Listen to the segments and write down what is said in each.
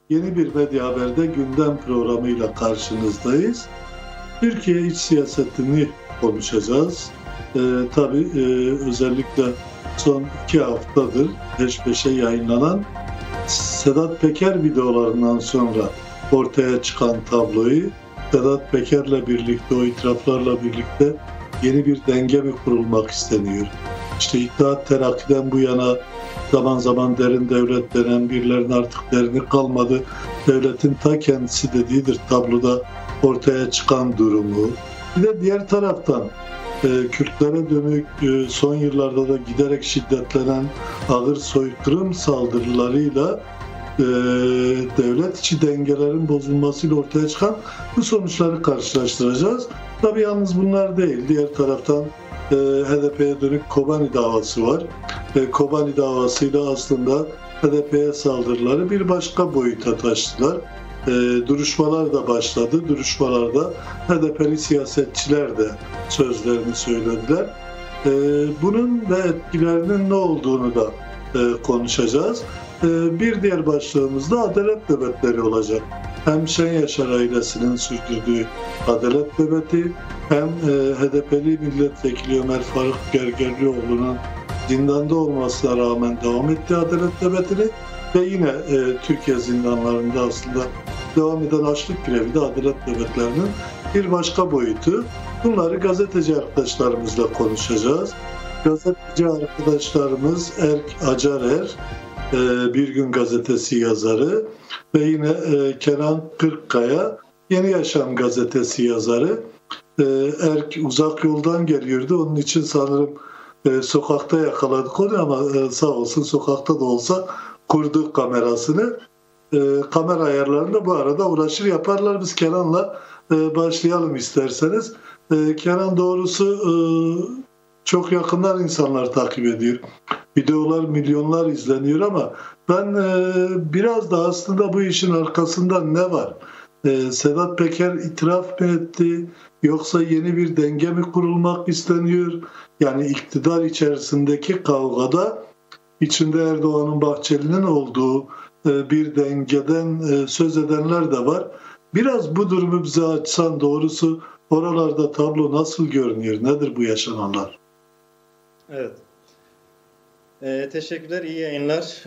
Yeni bir Medya Haber'de gündem programıyla karşınızdayız. Türkiye iç siyasetini konuşacağız. Tabii özellikle son 2 haftadır peş peşe yayınlanan Sedat Peker videolarından sonra ortaya çıkan tabloyu, Sedat Peker'le birlikte, o itiraflarla birlikte yeni bir denge mi kurulmak isteniyor? İşte İttihat Terakki'den bu yana zaman zaman derin devlet denen birilerinin artık derini kalmadı. Devletin ta kendisi dediğidir tabloda ortaya çıkan durumu. Bir de diğer taraftan Kürtlere dönük son yıllarda da giderek şiddetlenen ağır soykırım saldırılarıyla devlet içi dengelerin bozulmasıyla ortaya çıkan bu sonuçları karşılaştıracağız. Tabii yalnız bunlar değil. Diğer taraftan HDP'ye dönük Kobani davası var. Kobani davasıyla aslında HDP'ye saldırıları bir başka boyuta taşıdılar. Duruşmalar da başladı. Duruşmalarda HDP'li siyasetçiler de sözlerini söylediler. Bunun ve etkilerinin ne olduğunu da konuşacağız. Bir diğer başlığımız da adalet nöbetleri olacak. Hem Şen Yaşar ailesinin sürdürdüğü adalet nöbeti, hem HDP'li milletvekili Ömer Faruk Gergerlioğlu'nun zindanda olmasına rağmen devam ettiği adalet nöbetini ve yine Türkiye zindanlarında aslında devam eden açlık grevi de adalet nöbetlerinin bir başka boyutu. Bunları gazeteci arkadaşlarımızla konuşacağız. Gazeteci arkadaşlarımız Erk Acarer, Bir Gün Gazetesi yazarı ve yine Kenan Kırkkaya, Yeni Yaşam Gazetesi yazarı. Erk uzak yoldan geliyordu, onun için sanırım sokakta yakaladık onu ama sağ olsun sokakta da olsa kurdu kamerasını. Kamera ayarlarında bu arada uğraşır yaparlar. Biz Kenan'la başlayalım isterseniz. Kenan doğrusu çok yakından insanlar takip ediyor. Videolar milyonlar izleniyor ama ben biraz da aslında bu işin arkasında ne var? Sedat Peker itiraf mı etti? Yoksa yeni bir denge mi kurulmak isteniyor? Yani iktidar içerisindeki kavgada içinde Erdoğan'ın, Bahçeli'nin olduğu bir dengeden söz edenler de var. Biraz bu durumu bize açsan, doğrusu oralarda tablo nasıl görünüyor? Nedir bu yaşananlar? Evet. Teşekkürler, iyi yayınlar.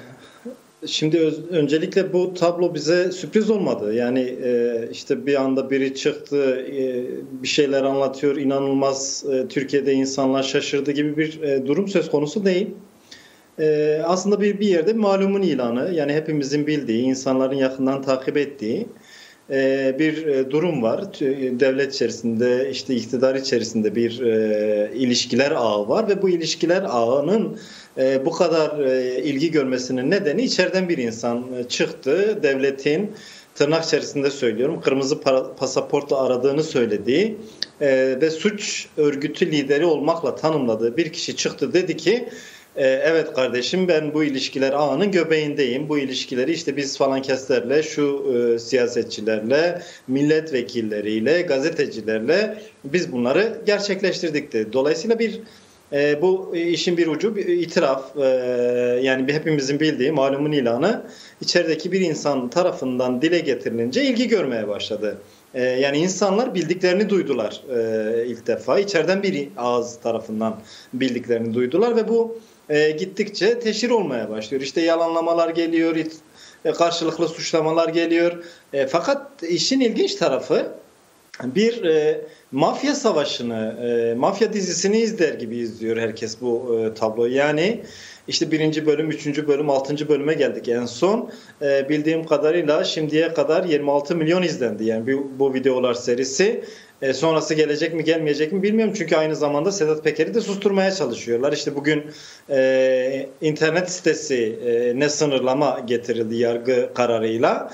Şimdi öncelikle bu tablo bize sürpriz olmadı. Yani işte bir anda biri çıktı, bir şeyler anlatıyor, inanılmaz Türkiye'de insanlar şaşırdı gibi bir durum söz konusu değil. Aslında bir yerde malumun ilanı, yani hepimizin bildiği, insanların yakından takip ettiği bir durum var. Devlet içerisinde, işte iktidar içerisinde bir ilişkiler ağı var ve bu ilişkiler ağının bu kadar ilgi görmesinin nedeni içeriden bir insan çıktı. Devletin, tırnak içerisinde söylüyorum, kırmızı pasaportla aradığını söylediği ve suç örgütü lideri olmakla tanımladığı bir kişi çıktı, dedi ki evet kardeşim, ben bu ilişkiler ağının göbeğindeyim. Bu ilişkileri işte biz falan keslerle, şu siyasetçilerle, milletvekilleriyle, gazetecilerle biz bunları gerçekleştirdik dedi. Dolayısıyla bu işin bir ucu, bir itiraf, yani hepimizin bildiği malumun ilanı içerideki bir insan tarafından dile getirilince ilgi görmeye başladı. Yani insanlar bildiklerini duydular ilk defa. İçeriden bir ağız tarafından bildiklerini duydular ve bu gittikçe teşhir olmaya başlıyor. İşte yalanlamalar geliyor, karşılıklı suçlamalar geliyor. Fakat işin ilginç tarafı, bir mafya savaşını, mafya dizisini izler gibi izliyor herkes bu tabloyu. Yani işte 1. bölüm, 3. bölüm, 6. bölüme geldik en son. Bildiğim kadarıyla şimdiye kadar 26 milyon izlendi. Yani bu videolar serisi. Sonrası gelecek mi gelmeyecek mi bilmiyorum. Çünkü aynı zamanda Sedat Peker'i de susturmaya çalışıyorlar. İşte bugün internet sitesi ne sınırlama getirildi yargı kararıyla.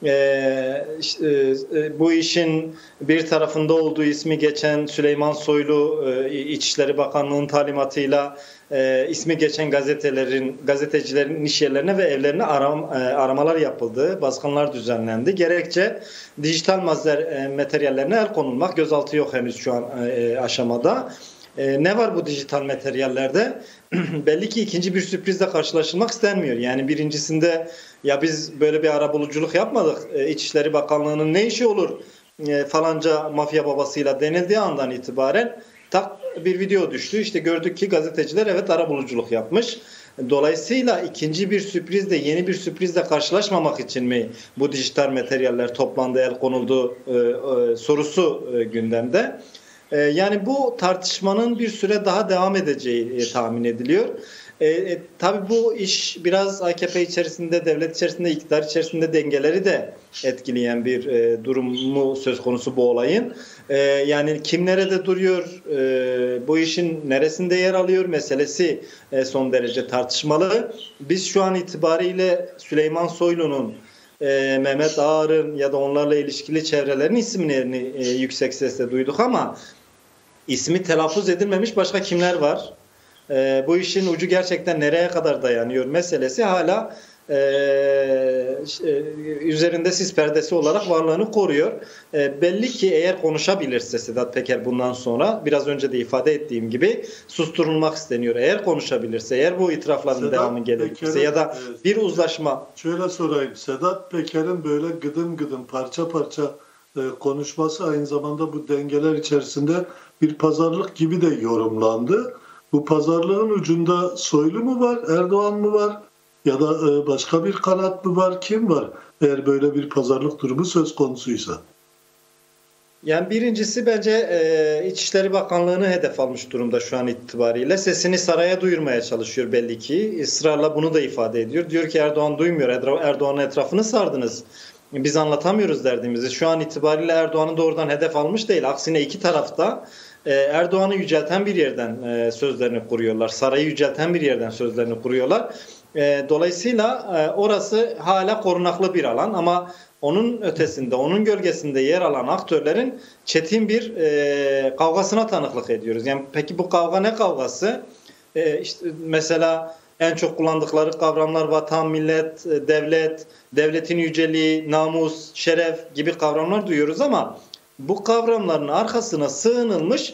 Bu işin bir tarafında olduğu ismi geçen Süleyman Soylu, İçişleri Bakanlığı'nın talimatıyla ismi geçen gazetecilerin iş yerlerine ve evlerine aramalar yapıldı, baskınlar düzenlendi. Gerekçe dijital materyallerine el konulmak, gözaltı yok henüz şu an aşamada. Ne var bu dijital materyallerde? Belli ki ikinci bir sürprizle karşılaşılmak istenmiyor. Yani birincisinde ya biz böyle bir arabuluculuk yapmadık. İçişleri Bakanlığı'nın ne işi olur falanca mafya babasıyla denildiği andan itibaren tak bir video düştü. İşte gördük ki gazeteciler evet arabuluculuk yapmış. Dolayısıyla ikinci bir sürprizle, yeni bir sürprizle karşılaşmamak için mi bu dijital materyaller toplandı, el konuldu sorusu gündemde. Yani bu tartışmanın bir süre daha devam edeceği tahmin ediliyor. Tabii bu iş biraz AKP içerisinde, devlet içerisinde, iktidar içerisinde dengeleri de etkileyen bir durumu söz konusu bu olayın. Yani kim nerede duruyor, bu işin neresinde yer alıyor meselesi son derece tartışmalı. Biz şu an itibariyle Süleyman Soylu'nun, Mehmet Ağar'ın ya da onlarla ilişkili çevrelerin isimlerini yüksek sesle duyduk ama ismi telaffuz edilmemiş başka kimler var? Bu işin ucu gerçekten nereye kadar dayanıyor meselesi hala üzerinde sis perdesi olarak varlığını koruyor. Belli ki eğer konuşabilirse Sedat Peker bundan sonra biraz önce de ifade ettiğim gibi susturulmak isteniyor. Eğer konuşabilirse, eğer bu itirafların devamı gelirse ya da bir uzlaşma. Şöyle sorayım. Sedat Peker'in böyle gıdım gıdım parça parça konuşması aynı zamanda bu dengeler içerisinde bir pazarlık gibi de yorumlandı. Bu pazarlığın ucunda Soylu mu var, Erdoğan mı var ya da başka bir kanat mı var, kim var eğer böyle bir pazarlık durumu söz konusuysa? Yani birincisi bence İçişleri Bakanlığı'nı hedef almış durumda şu an itibariyle. Sesini saraya duyurmaya çalışıyor belli ki. Israrla bunu da ifade ediyor. Diyor ki Erdoğan duymuyor, Erdoğan'ın etrafını sardınız. Biz anlatamıyoruz derdimizi. Şu an itibariyle Erdoğan'ı doğrudan hedef almış değil. Aksine iki tarafta Erdoğan'ı yücelten bir yerden sözlerini kuruyorlar. Sarayı yücelten bir yerden sözlerini kuruyorlar. Dolayısıyla orası hala korunaklı bir alan ama onun ötesinde, onun gölgesinde yer alan aktörlerin çetin bir kavgasına tanıklık ediyoruz. Yani peki bu kavga ne kavgası? İşte mesela en çok kullandıkları kavramlar vatan, millet, devlet, devletin yüceliği, namus, şeref gibi kavramlar duyuyoruz ama bu kavramların arkasına sığınılmış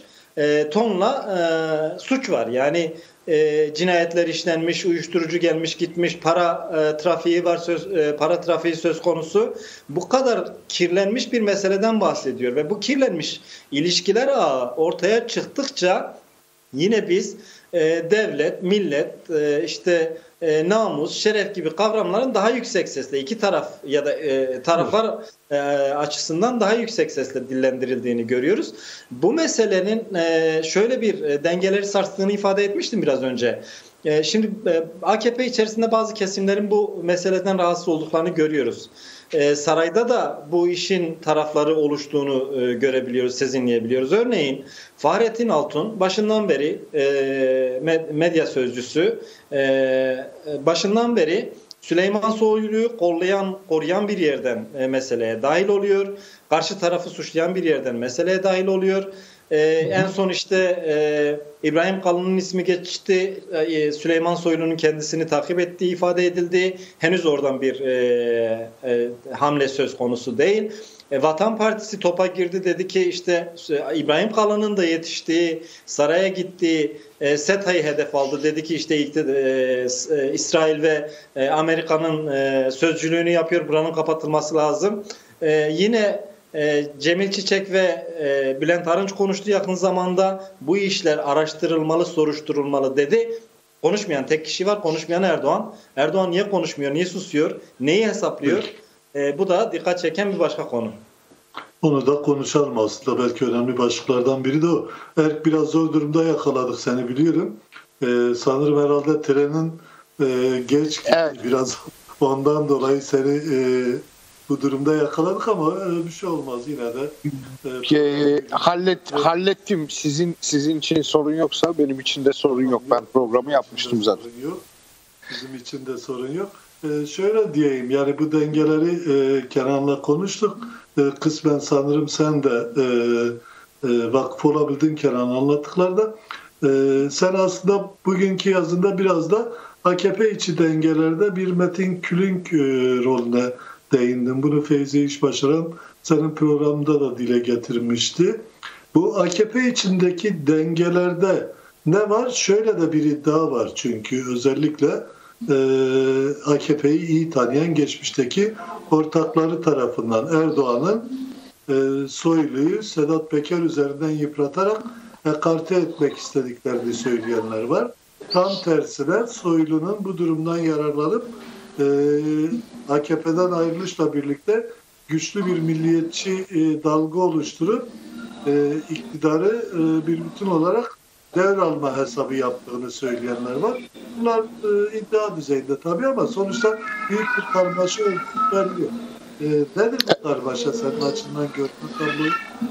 tonla suç var. Yani cinayetler işlenmiş, uyuşturucu gelmiş gitmiş, para trafiği var, para trafiği söz konusu. Bu kadar kirlenmiş bir meseleden bahsediyor ve bu kirlenmiş ilişkiler ağı ortaya çıktıkça yine biz devlet, millet, işte namus, şeref gibi kavramların daha yüksek sesle iki taraf ya da taraflar açısından daha yüksek sesle dillendirildiğini görüyoruz. Bu meselenin şöyle bir dengeleri sarstığını ifade etmiştim biraz önce. Şimdi AKP içerisinde bazı kesimlerin bu meseleden rahatsız olduklarını görüyoruz. Sarayda da bu işin tarafları oluştuğunu görebiliyoruz, sezinleyebiliyoruz. Örneğin Fahrettin Altun başından beri medya sözcüsü, başından beri Süleyman Soylu'yu koruyan bir yerden meseleye dahil oluyor. Karşı tarafı suçlayan bir yerden meseleye dahil oluyor. En son işte İbrahim Kalın'ın ismi geçti. Süleyman Soylu'nun kendisini takip ettiği ifade edildi. Henüz oradan bir hamle söz konusu değil. Vatan Partisi topa girdi, dedi ki işte İbrahim Kalın'ın da yetiştiği, saraya gittiği SETA'yı hedef aldı. Dedi ki işte İsrail ve Amerika'nın sözcülüğünü yapıyor, buranın kapatılması lazım. Yine Cemil Çiçek ve Bülent Arınç konuştu yakın zamanda. Bu işler araştırılmalı, soruşturulmalı dedi. Konuşmayan tek kişi var, konuşmayan Erdoğan. Erdoğan niye konuşmuyor, niye susuyor, neyi hesaplıyor? Bu da dikkat çeken bir başka konu. Onu da konuşalım aslında. Belki önemli başlıklardan biri de o. Erk, biraz zor durumda yakaladık seni, biliyorum. Sanırım herhalde trenin geç gitti. Evet. Biraz ondan dolayı seni bu durumda yakaladık ama bir şey olmaz yine de. Hallettim. Sizin için sorun yoksa benim için de sorun yok. Ben programı yapmıştım zaten. Bizim için de sorun yok. Şöyle diyeyim, yani bu dengeleri Kenan'la konuştuk. Kısmen sanırım sen de vakıf olabildin Kenan anlattıklarda. Sen aslında bugünkü yazında biraz da AKP içi dengelerde bir Metin Külünk rolüne değindin. Bunu Feyzi İşbaşaran senin programında da dile getirmişti. Bu AKP içindeki dengelerde ne var? Şöyle de bir iddia var çünkü özellikle AKP'yi iyi tanıyan geçmişteki ortakları tarafından Erdoğan'ın Soylu'yu Sedat Peker üzerinden yıpratarak ekarte etmek istediklerini söyleyenler var. Tam tersine Soylu'nun bu durumdan yararlanıp AKP'den ayrılışla birlikte güçlü bir milliyetçi dalga oluşturup iktidarı bir bütün olarak devralma hesabı yaptığını söyleyenler var. Bunlar iddia düzeyinde tabii ama sonuçta büyük bir karmaşa veriliyor. Nedir bu karmaşa senin açından gördüğün tabloyu?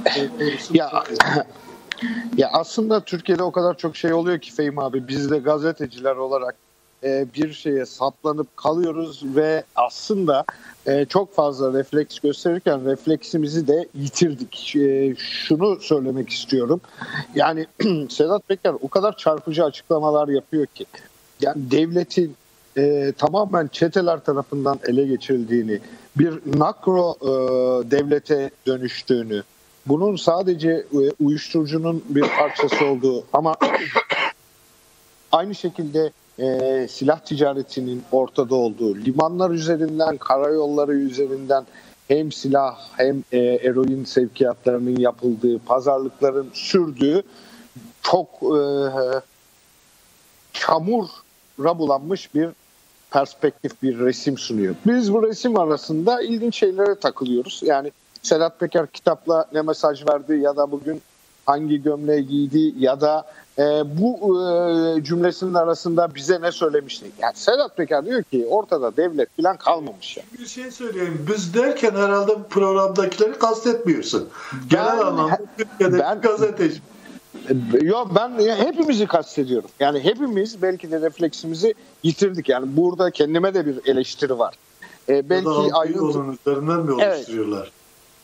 Ya aslında Türkiye'de o kadar çok şey oluyor ki Fehmi abi, biz de gazeteciler olarak bir şeye saplanıp kalıyoruz ve aslında çok fazla refleks gösterirken refleksimizi de yitirdik. Şunu söylemek istiyorum. Yani Sedat Peker o kadar çarpıcı açıklamalar yapıyor ki, yani devletin tamamen çeteler tarafından ele geçirildiğini, bir nakro devlete dönüştüğünü, bunun sadece uyuşturucunun bir parçası olduğu ama aynı şekilde silah ticaretinin ortada olduğu, limanlar üzerinden, karayolları üzerinden hem silah hem eroin sevkiyatlarının yapıldığı, pazarlıkların sürdüğü çok çamura bulanmış bir perspektif, bir resim sunuyor. Biz bu resim arasında ilginç şeylere takılıyoruz. Yani Sedat Peker kitapla ne mesaj verdi ya da bugün hangi gömleği giydi ya da bu cümlesinin arasında bize ne söylemişti? Yani Sedat Peker diyor ki ortada devlet falan kalmamış. Yani. Bir şey söyleyeyim. Biz derken herhalde programdakileri kastetmiyorsun. Genel anlamda Türkiye'deki gazeteci. Yok, ben hepimizi kastediyorum. Yani hepimiz belki de refleksimizi yitirdik. Yani burada kendime de bir eleştiri var. Belki ayrıntı üzerinden mi oluşturuyorlar? Evet.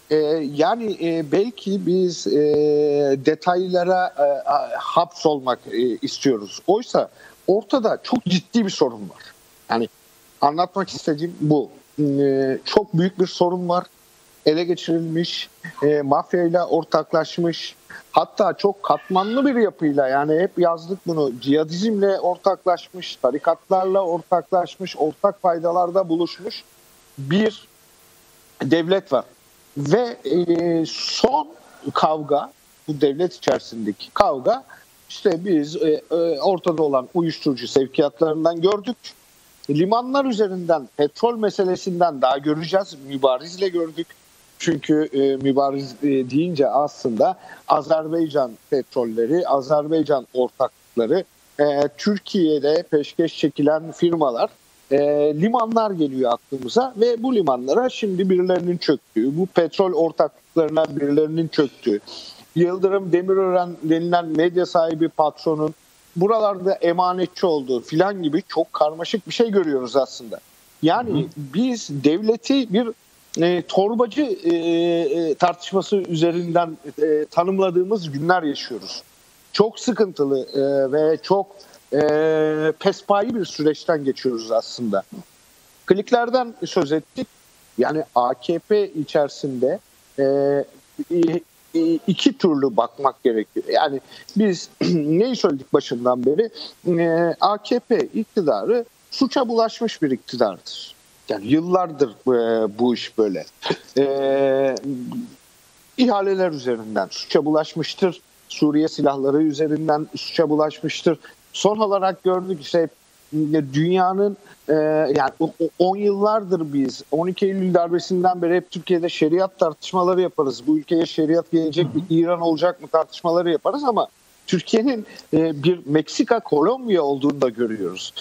Yani belki biz detaylara hapsolmak istiyoruz. Oysa ortada çok ciddi bir sorun var. Yani anlatmak istediğim bu. Çok büyük bir sorun var. Ele geçirilmiş, mafyayla ortaklaşmış, hatta çok katmanlı bir yapıyla, yani hep yazdık bunu, cihadizmle ortaklaşmış, tarikatlarla ortaklaşmış, ortak faydalarda buluşmuş bir devlet var. Ve son kavga, bu devlet içerisindeki kavga, işte biz ortada olan uyuşturucu sevkiyatlarından gördük. Limanlar üzerinden, petrol meselesinden daha göreceğiz. Mübarizle gördük. Çünkü mübariz deyince aslında Azerbaycan petrolleri, Azerbaycan ortaklıkları, Türkiye'de peşkeş çekilen firmalar, limanlar geliyor aklımıza ve bu limanlara şimdi birilerinin çöktüğü, bu petrol ortaklıklarına birilerinin çöktüğü, Yıldırım Demirören denilen medya sahibi patronun buralarda emanetçi olduğu filan gibi çok karmaşık bir şey görüyoruz aslında. Yani biz devleti bir torbacı tartışması üzerinden tanımladığımız günler yaşıyoruz. Çok sıkıntılı ve çok pespayi bir süreçten geçiyoruz aslında. Kliklerden söz ettik. Yani AKP içerisinde iki türlü bakmak gerekiyor. Yani biz neyi söyledik başından beri? AKP iktidarı suça bulaşmış bir iktidardır. Yani yıllardır bu iş böyle. İhaleler üzerinden suça bulaşmıştır. Suriye silahları üzerinden suça bulaşmıştır. Son olarak gördük işte dünyanın yani 10 yıllardır biz 12 Eylül darbesinden beri hep Türkiye'de şeriat tartışmaları yaparız. Bu ülkeye şeriat gelecek mi, İran olacak mı tartışmaları yaparız ama Türkiye'nin bir Meksika, Kolombiya olduğunu da görüyoruz.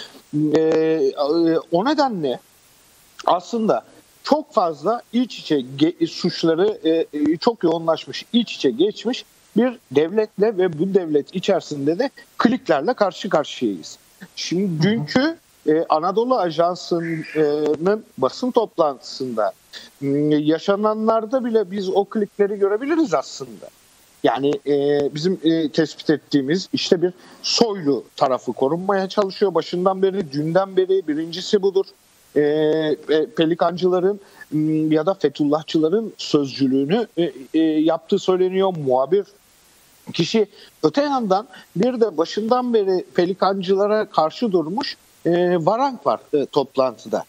O nedenle aslında çok fazla iç içe suçları çok yoğunlaşmış, iç içe geçmiş bir devletle ve bu devlet içerisinde de kliklerle karşı karşıyayız. Şimdi dünkü Anadolu Ajansı'nın basın toplantısında yaşananlarda bile biz o klikleri görebiliriz aslında. Yani bizim tespit ettiğimiz işte bir Soylu tarafı korunmaya çalışıyor. Başından beri, dünden beri birincisi budur. Pelikancıların ya da Fethullahçıların sözcülüğünü yaptığı söyleniyor. Muhabir kişi. Öte yandan bir de başından beri pelikancılara karşı durmuş Varank var toplantıda.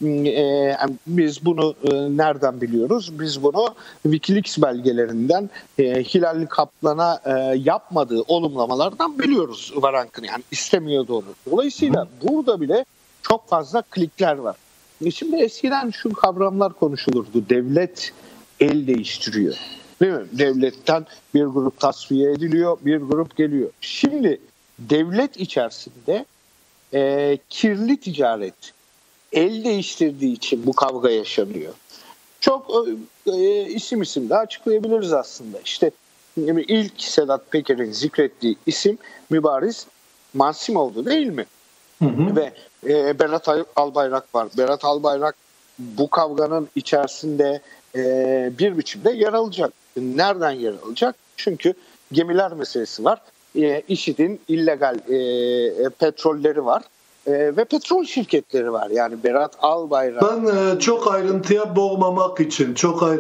Biz bunu nereden biliyoruz? Biz bunu WikiLeaks belgelerinden Hilalli Kaplan'a yapmadığı olumlamalardan biliyoruz Varank'ın, yani istemiyor doğru. Dolayısıyla burada bile çok fazla klikler var. Şimdi eskiden şu kavramlar konuşulurdu. Devlet el değiştiriyor. Değil mi? Devletten bir grup tasfiye ediliyor, bir grup geliyor. Şimdi devlet içerisinde kirli ticaret el değiştirdiği için bu kavga yaşanıyor. Çok isim de açıklayabiliriz aslında. İşte ilk Sedat Peker'in zikrettiği isim Mübariz Mansimov'du değil mi? Hı hı. Ve Berat Albayrak var. Berat Albayrak bu kavganın içerisinde bir biçimde yer alacak. Nereden yer alacak? Çünkü gemiler meselesi var. IŞİD'in illegal petrolleri var. Ve petrol şirketleri var. Yani Berat Albayrak. Ben çok ayrıntıya boğmamak için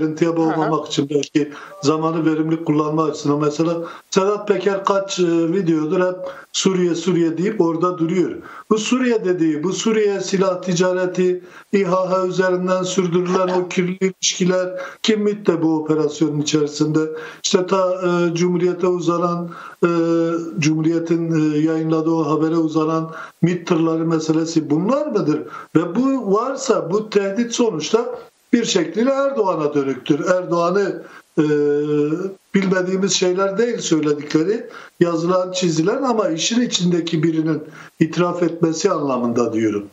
belki zamanı verimli kullanmak açısından, mesela Sedat Peker kaç videodur hep Suriye deyip orada duruyor. Bu Suriye dediği, bu Suriye silah ticareti, İHA üzerinden sürdürülen o kirli ilişkiler, kim MİT bu operasyonun içerisinde, işte ta Cumhuriyet'e uzanan, Cumhuriyet'in yayınladığı o habere uzanan MİT tırları meselesi bunlar mıdır? Ve bu varsa bu tehdit sonuçta bir şekliyle Erdoğan'a dönüktür. Erdoğan'ı bilmediğimiz şeyler değil söyledikleri, yazılan, çizilen, ama işin içindeki birinin itiraf etmesi anlamında diyorum.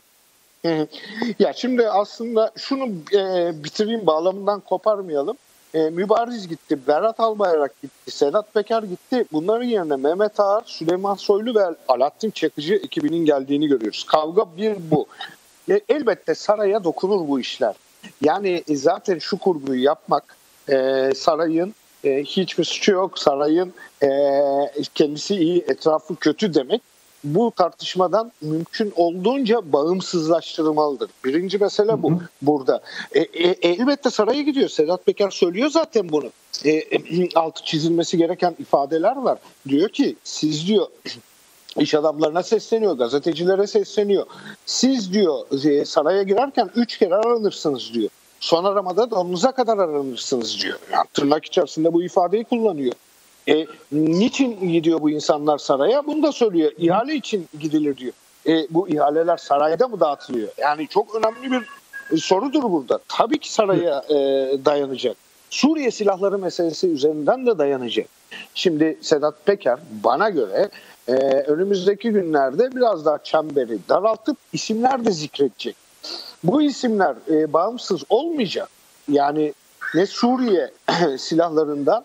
Ya şimdi aslında şunu bitireyim, bağlamından koparmayalım. Mübariz gitti, Berat Albayrak gitti, Sedat Peker gitti. Bunların yerine Mehmet Ağar, Süleyman Soylu ve Alaaddin Çakıcı ekibinin geldiğini görüyoruz. Kavga bir bu. Elbette saraya dokunur bu işler. Yani zaten şu kurguyu yapmak, sarayın hiçbir suçu yok, sarayın kendisi iyi, etrafı kötü demek, bu tartışmadan mümkün olduğunca bağımsızlaştırılmalıdır. Birinci mesele bu burada. Elbette saraya gidiyor. Sedat Peker söylüyor zaten bunu. Altı çizilmesi gereken ifadeler var. Diyor ki siz diyor iş adamlarına sesleniyor, gazetecilere sesleniyor. Siz diyor saraya girerken 3 kere aranırsınız diyor. Son aramada donunuza kadar aranırsınız diyor. Yani tırnak içerisinde bu ifadeyi kullanıyor. Niçin gidiyor bu insanlar saraya? Bunu da söylüyor. İhale için gidilir diyor. Bu ihaleler sarayda mı dağıtılıyor? Yani çok önemli bir sorudur burada. Tabii ki saraya dayanacak. Suriye silahları meselesi üzerinden de dayanacak. Şimdi Sedat Peker bana göre önümüzdeki günlerde biraz daha çemberi daraltıp isimler de zikredecek. Bu isimler bağımsız olmayacak. Yani ne Suriye silahlarından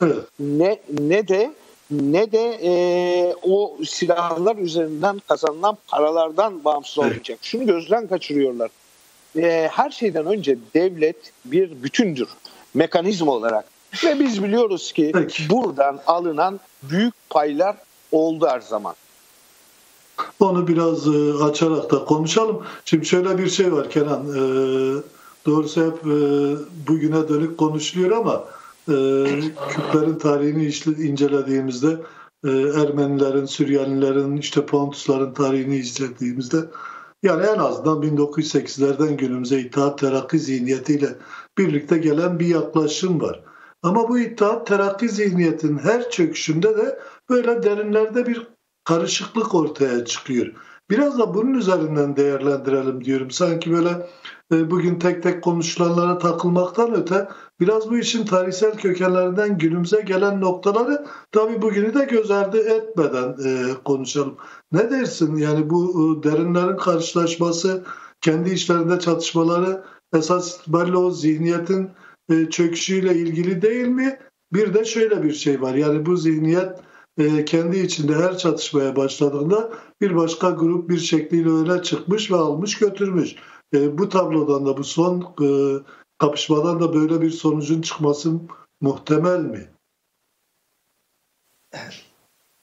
ne de o silahlar üzerinden kazanılan paralardan bağımsız olmayacak. Şunu gözden kaçırıyorlar. Her şeyden önce devlet bir bütündür mekanizma olarak. Ve biz biliyoruz ki buradan alınan büyük paylar oldu her zaman. Onu biraz açarak da konuşalım. Şimdi şöyle bir şey var Kenan. Doğrusu hep bugüne dönük konuşuluyor ama Kürtlerin tarihini incelediğimizde, Ermenilerin, Süryanilerin, işte Pontusların tarihini izlediğimizde, yani en azından 1908'lerden günümüze İttihat Terakki zihniyetiyle birlikte gelen bir yaklaşım var. Ama bu İttihat Terakki zihniyetinin her çöküşünde de böyle derinlerde bir karışıklık ortaya çıkıyor. Biraz da bunun üzerinden değerlendirelim diyorum. Sanki böyle bugün tek tek konuşulanlara takılmaktan öte biraz bu işin tarihsel kökenlerinden günümüze gelen noktaları tabii bugünü de göz ardı etmeden konuşalım. Ne dersin? Yani bu derinlerin karşılaşması, kendi içlerinde çatışmaları esas itibariyle o zihniyetin çöküşüyle ilgili değil mi? Bir de şöyle bir şey var. Yani bu zihniyet kendi içinde her çatışmaya başladığında bir başka grup bir şekliyle öne çıkmış ve almış götürmüş. Bu tablodan da bu son kapışmadan da böyle bir sonucun çıkması muhtemel mi?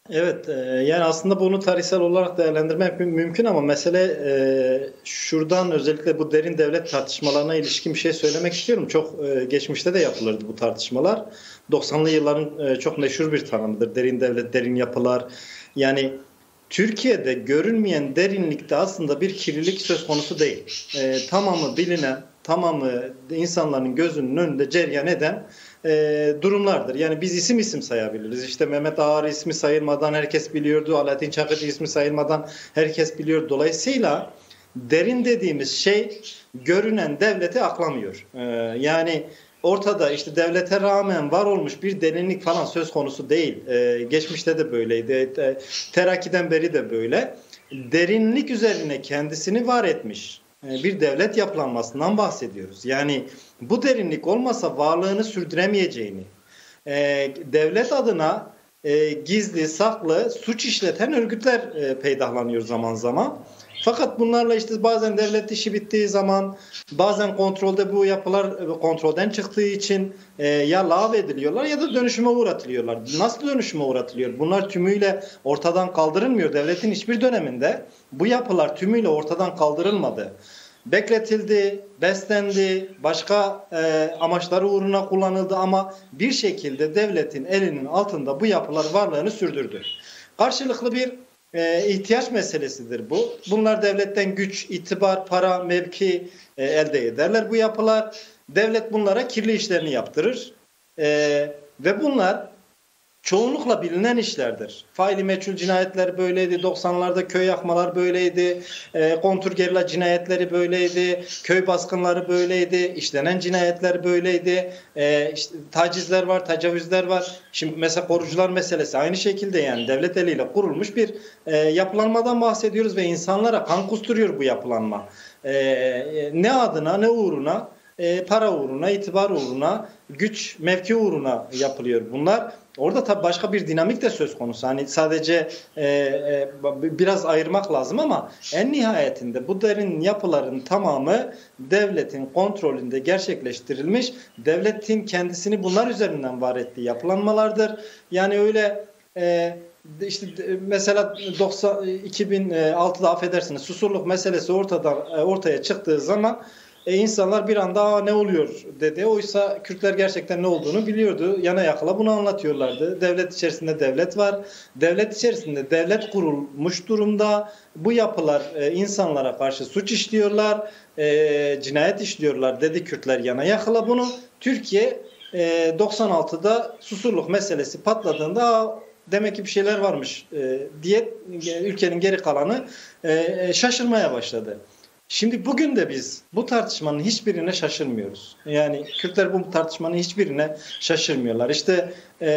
Evet, yani aslında bunu tarihsel olarak değerlendirmek mümkün ama mesele şuradan, özellikle bu derin devlet tartışmalarına ilişkin bir şey söylemek istiyorum. Çok geçmişte de yapılırdı bu tartışmalar. 90'lı yılların çok meşhur bir tanımıdır. Derin devlet, derin yapılar. Yani Türkiye'de görünmeyen derinlikte aslında bir kirlilik söz konusu değil. Tamamı bilinen, tamamı insanların gözünün önünde cereyan eden durumlardır. Yani biz isim isim sayabiliriz. İşte Mehmet Ağar ismi sayılmadan herkes biliyordu. Alaaddin Çakıcı ismi sayılmadan herkes biliyor. Dolayısıyla derin dediğimiz şey görünen devleti aklamıyor. Yani ortada işte devlete rağmen var olmuş bir derinlik falan söz konusu değil. Geçmişte de böyleydi. Terakki'den beri de böyle. Derinlik üzerine kendisini var etmiş bir devlet yapılanmasından bahsediyoruz. Yani bu derinlik olmasa varlığını sürdüremeyeceğini, devlet adına gizli, saklı suç işleten örgütler peydahlanıyor zaman zaman. Fakat bunlarla işte bazen devlet işi bittiği zaman, bazen kontrolde bu yapılar kontrolden çıktığı için ya lağvediliyorlar ya da dönüşüme uğratılıyorlar. Nasıl dönüşüme uğratılıyor? Bunlar tümüyle ortadan kaldırılmıyor. Devletin hiçbir döneminde bu yapılar tümüyle ortadan kaldırılmadı. Bekletildi, beslendi, başka amaçları uğruna kullanıldı ama bir şekilde devletin elinin altında bu yapılar varlığını sürdürdü. Karşılıklı bir ihtiyaç meselesidir bu. Bunlar devletten güç, itibar, para, mevki elde ederler bu yapılar. Devlet bunlara kirli işlerini yaptırır. Ve bunlar çoğunlukla bilinen işlerdir. Faili meçhul cinayetler böyleydi. 90'larda köy yakmalar böyleydi. Kontrgerilla cinayetleri böyleydi. Köy baskınları böyleydi. İşlenen cinayetler böyleydi. İşte, tacizler var, tecavüzler var. Şimdi mesela korucular meselesi aynı şekilde, yani devlet eliyle kurulmuş bir yapılanmadan bahsediyoruz ve insanlara kan kusturuyor bu yapılanma. Ne adına ne uğruna? Para uğruna, itibar uğruna, güç, mevki uğruna yapılıyor bunlar. Orada tabii başka bir dinamik de söz konusu. Hani sadece biraz ayırmak lazım ama en nihayetinde bu derin yapıların tamamı devletin kontrolünde gerçekleştirilmiş, devletin kendisini bunlar üzerinden var ettiği yapılanmalardır. Yani öyle işte mesela 2006'da affedersiniz Susurluk meselesi ortaya çıktığı zaman insanlar bir anda ne oluyor dedi. Oysa Kürtler gerçekten ne olduğunu biliyordu. Yana yakıla bunu anlatıyorlardı. Devlet içerisinde devlet var. Devlet içerisinde devlet kurulmuş durumda. Bu yapılar insanlara karşı suç işliyorlar, cinayet işliyorlar dedi Kürtler yana yakıla bunu. Türkiye 96'da Susurluk meselesi patladığında demek ki bir şeyler varmış diye ülkenin geri kalanı şaşırmaya başladı. Şimdi bugün de biz bu tartışmanın hiçbirine şaşırmıyoruz. Yani Kürtler bu tartışmanın hiçbirine şaşırmıyorlar. İşte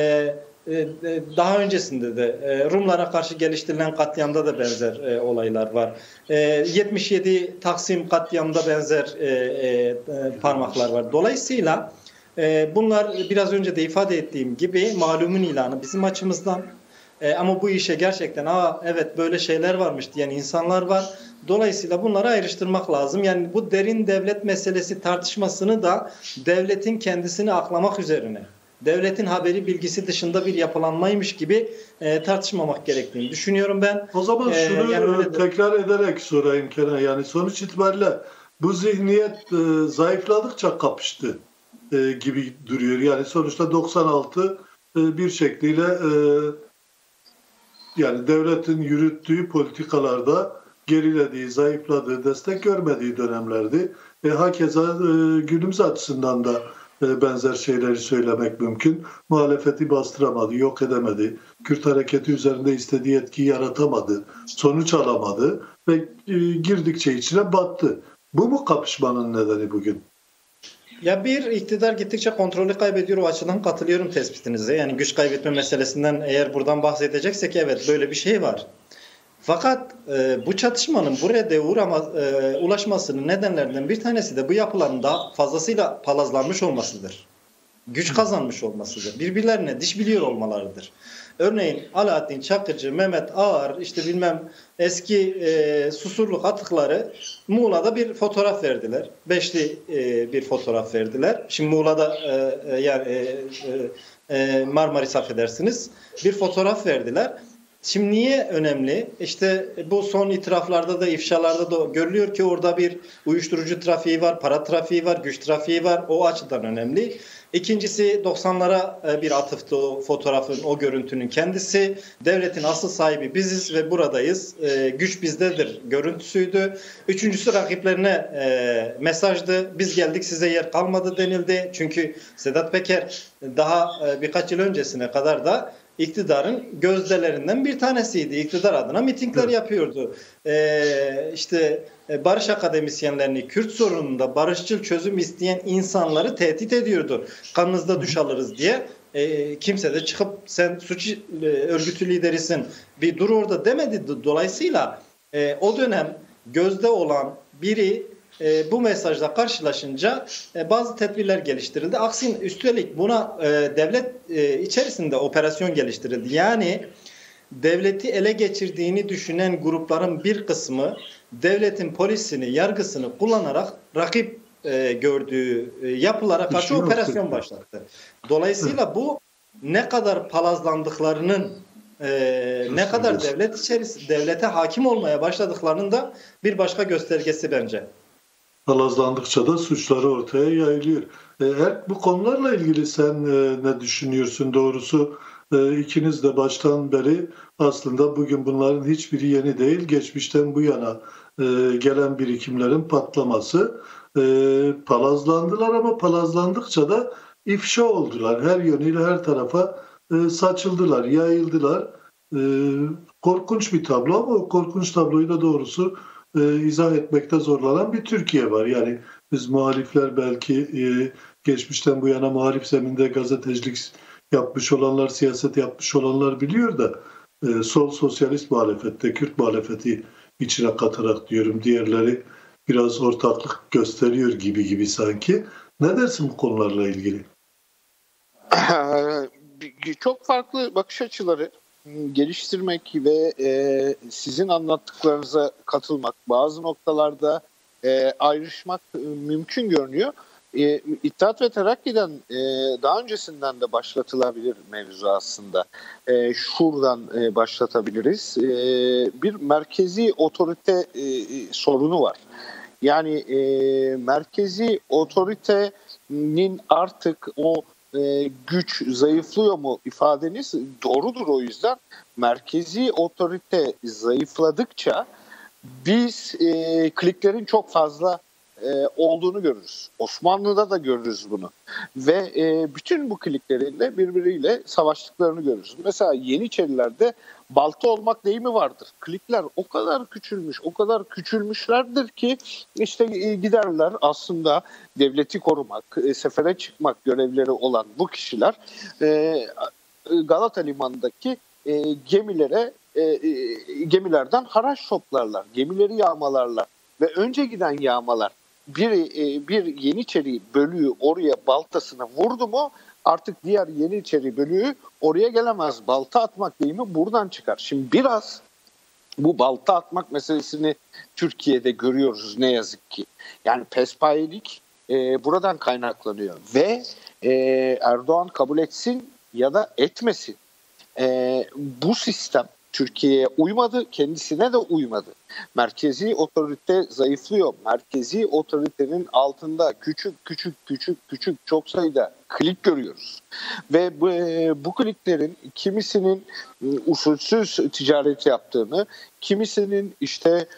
daha öncesinde de Rumlara karşı geliştirilen katliamda da benzer olaylar var. 77 Taksim katliamında benzer parmaklar var. Dolayısıyla bunlar biraz önce de ifade ettiğim gibi malumun ilanı bizim açımızdan. Ama bu işe gerçekten evet böyle şeyler varmış diyen insanlar var. Dolayısıyla bunları ayrıştırmak lazım. Yani bu derin devlet meselesi tartışmasını da devletin kendisini aklamak üzerine, devletin haberi bilgisi dışında bir yapılanmaymış gibi tartışmamak gerektiğini düşünüyorum ben. O zaman şunu tekrar ederek sorayım Kenan. Yani sonuç itibariyle bu zihniyet zayıfladıkça kapıştı gibi duruyor. Yani sonuçta 96 bir şekliyle yani devletin yürüttüğü politikalarda gerilediği, zayıfladığı, destek görmediği dönemlerdi. Hakeza günümüz açısından da benzer şeyleri söylemek mümkün. Muhalefeti bastıramadı, yok edemedi. Kürt hareketi üzerinde istediği etkiyi yaratamadı, sonuç alamadı ve girdikçe içine battı. Bu mu kapışmanın nedeni bugün? Ya bir iktidar gittikçe kontrolü kaybediyor, o açıdan katılıyorum tespitinize. Yani güç kaybetme meselesinden eğer buradan bahsedeceksek evet böyle bir şey var. Fakat bu çatışmanın buraya da ulaşmasının nedenlerinden bir tanesi de bu yapıların da fazlasıyla palazlanmış olmasıdır. Güç kazanmış olmasıdır. Birbirlerine diş biliyor olmalarıdır. Örneğin Alaaddin Çakıcı, Mehmet Ağar, işte bilmem eski Susurluk atıkları Muğla'da bir fotoğraf verdiler. Beşli bir fotoğraf verdiler. Şimdi Muğla'da Marmaris affedersiniz bir fotoğraf verdiler. Şimdi niye önemli? İşte bu son itiraflarda da, ifşalarda da görülüyor ki orada bir uyuşturucu trafiği var, para trafiği var, güç trafiği var. O açıdan önemli. İkincisi 90'lara bir atıftı o fotoğrafın, o görüntünün kendisi. Devletin asıl sahibi biziz ve buradayız. Güç bizdedir görüntüsüydü. Üçüncüsü rakiplerine mesajdı. Biz geldik, size yer kalmadı denildi. Çünkü Sedat Peker daha birkaç yıl öncesine kadar da iktidarın gözdelerinden bir tanesiydi. İktidar adına mitingler yapıyordu. İşte barış akademisyenlerini, Kürt sorununda barışçıl çözüm isteyen insanları tehdit ediyordu. Kanınızda düş alırız diye. Kimse de çıkıp sen suç örgütü liderisin, bir dur orada demedi. Dolayısıyla o dönem gözde olan biri bu mesajla karşılaşınca bazı tedbirler geliştirildi. Aksine üstelik buna devlet içerisinde operasyon geliştirildi. Yani devleti ele geçirdiğini düşünen grupların bir kısmı devletin polisini, yargısını kullanarak rakip gördüğü yapılara karşı operasyon başlattı. Dolayısıyla bu ne kadar palazlandıklarının, ne kadar devlete hakim olmaya başladıklarının da bir başka göstergesi bence. Palazlandıkça da suçları ortaya yayılıyor. Bu konularla ilgili sen ne düşünüyorsun? Doğrusu ikiniz de baştan beri aslında bugün bunların hiçbiri yeni değil. Geçmişten bu yana gelen birikimlerin patlaması. Palazlandılar ama palazlandıkça da ifşa oldular. Her yönüyle her tarafa saçıldılar, yayıldılar. Korkunç bir tablo ama o korkunç tabloyu da doğrusu izah etmekte zorlanan bir Türkiye var. Yani biz muhalifler belki geçmişten bu yana muhalif zeminde gazetecilik yapmış olanlar, siyaset yapmış olanlar biliyor da sol sosyalist muhalefette, Kürt muhalefeti içine katarak diyorum. Diğerleri biraz ortaklık gösteriyor gibi sanki. Ne dersin bu konularla ilgili? Çok farklı bakış açıları geliştirmek ve sizin anlattıklarınıza katılmak, bazı noktalarda ayrışmak mümkün görünüyor. İttihat ve Terakki'den daha öncesinden de başlatılabilir mevzu aslında. Şuradan başlatabiliriz. Bir merkezi otorite sorunu var. Yani merkezi otoritenin artık o güç zayıflıyor mu ifadeniz doğrudur, o yüzden merkezi otorite zayıfladıkça biz kliklerin çok fazla olduğunu görürüz. Osmanlı'da da görürüz bunu. Ve bütün bu kliklerin de birbiriyle savaştıklarını görürüz. Mesela Yeniçerilerde balta olmak deyimi vardır. Klikler o kadar küçülmüş, o kadar küçülmüşlerdir ki işte giderler aslında devleti korumak, sefere çıkmak görevleri olan bu kişiler Galata Limanı'ndaki gemilerden haraç toplarlar, gemileri yağmalarlar ve önce giden yağmalar bir Yeniçeri bölüğü oraya baltasını vurdu mu artık diğer Yeniçeri bölüğü oraya gelemez. Balta atmak deyimi buradan çıkar. Şimdi biraz bu balta atmak meselesini Türkiye'de görüyoruz ne yazık ki. Yani pespayelik buradan kaynaklanıyor ve Erdoğan kabul etsin ya da etmesin. Bu sistem Türkiye'ye uymadı, kendisine de uymadı. Merkezi otorite zayıflıyor. Merkezi otoritenin altında küçük çok sayıda klik görüyoruz. Ve bu kliklerin kimisinin usulsüz ticaret yaptığını, kimisinin işte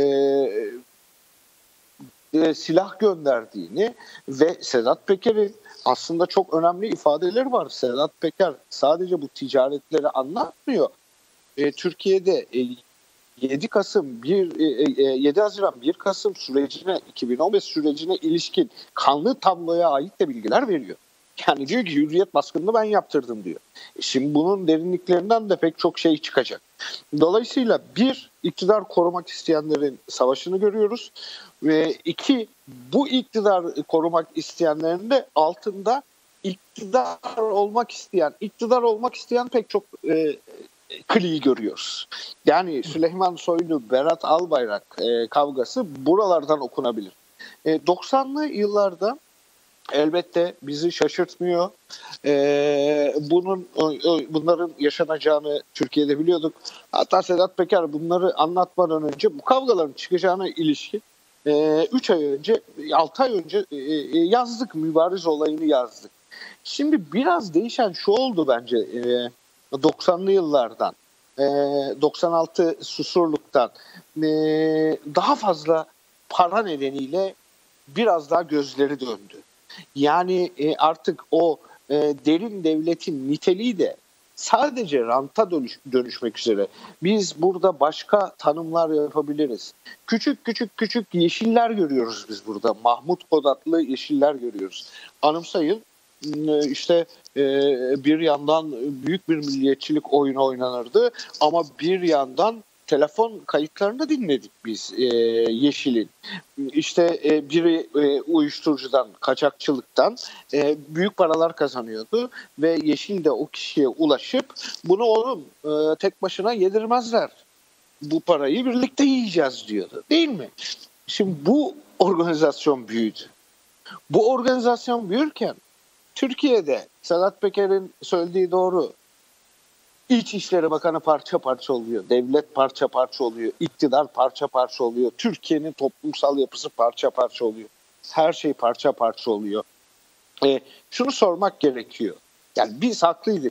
silah gönderdiğini ve Sedat Peker'in aslında çok önemli ifadeleri var. Sedat Peker sadece bu ticaretleri anlatmıyor. Türkiye'de 7 Haziran 1 Kasım sürecine, 2015 sürecine ilişkin kanlı tabloya ait de bilgiler veriyor. Yani diyor ki hürriyet baskınını ben yaptırdım diyor. Şimdi bunun derinliklerinden de pek çok şey çıkacak. Dolayısıyla bir, iktidar korumak isteyenlerin savaşını görüyoruz. Ve iki, bu iktidar korumak isteyenlerin de altında iktidar olmak isteyen pek çok kliği görüyoruz. Yani Süleyman Soylu, Berat Albayrak kavgası buralardan okunabilir. 90'lı yıllarda elbette bizi şaşırtmıyor. Bunların yaşanacağını Türkiye'de biliyorduk. Hatta Sedat Peker bunları anlatmadan önce bu kavgaların çıkacağına ilişkin 6 ay önce yazdık. Mübariz olayını yazdık. Şimdi biraz değişen şu oldu bence 90'lı yıllardan. 96 Susurluk'tan daha fazla para nedeniyle biraz daha gözleri döndü. Yani artık o derin devletin niteliği de sadece ranta dönüşmek üzere. Biz burada başka tanımlar yapabiliriz. Küçük yeşiller görüyoruz biz burada. Mahmut Kod adlı yeşiller görüyoruz. Anımsayın işte bir yandan büyük bir milliyetçilik oyunu oynanırdı ama bir yandan telefon kayıtlarını dinledik biz Yeşil'in. İşte biri uyuşturucudan, kaçakçılıktan büyük paralar kazanıyordu ve Yeşil de o kişiye ulaşıp bunu oğlum tek başına yedirmezler. Bu parayı birlikte yiyeceğiz diyordu. Değil mi? Şimdi bu organizasyon büyüdü. Bu organizasyon büyürken Türkiye'de Sedat Peker'in söylediği doğru. İçişleri Bakanı parça parça oluyor. Devlet parça parça oluyor. İktidar parça parça oluyor. Türkiye'nin toplumsal yapısı parça parça oluyor. Her şey parça parça oluyor. Şunu sormak gerekiyor. Yani biz haklıydık.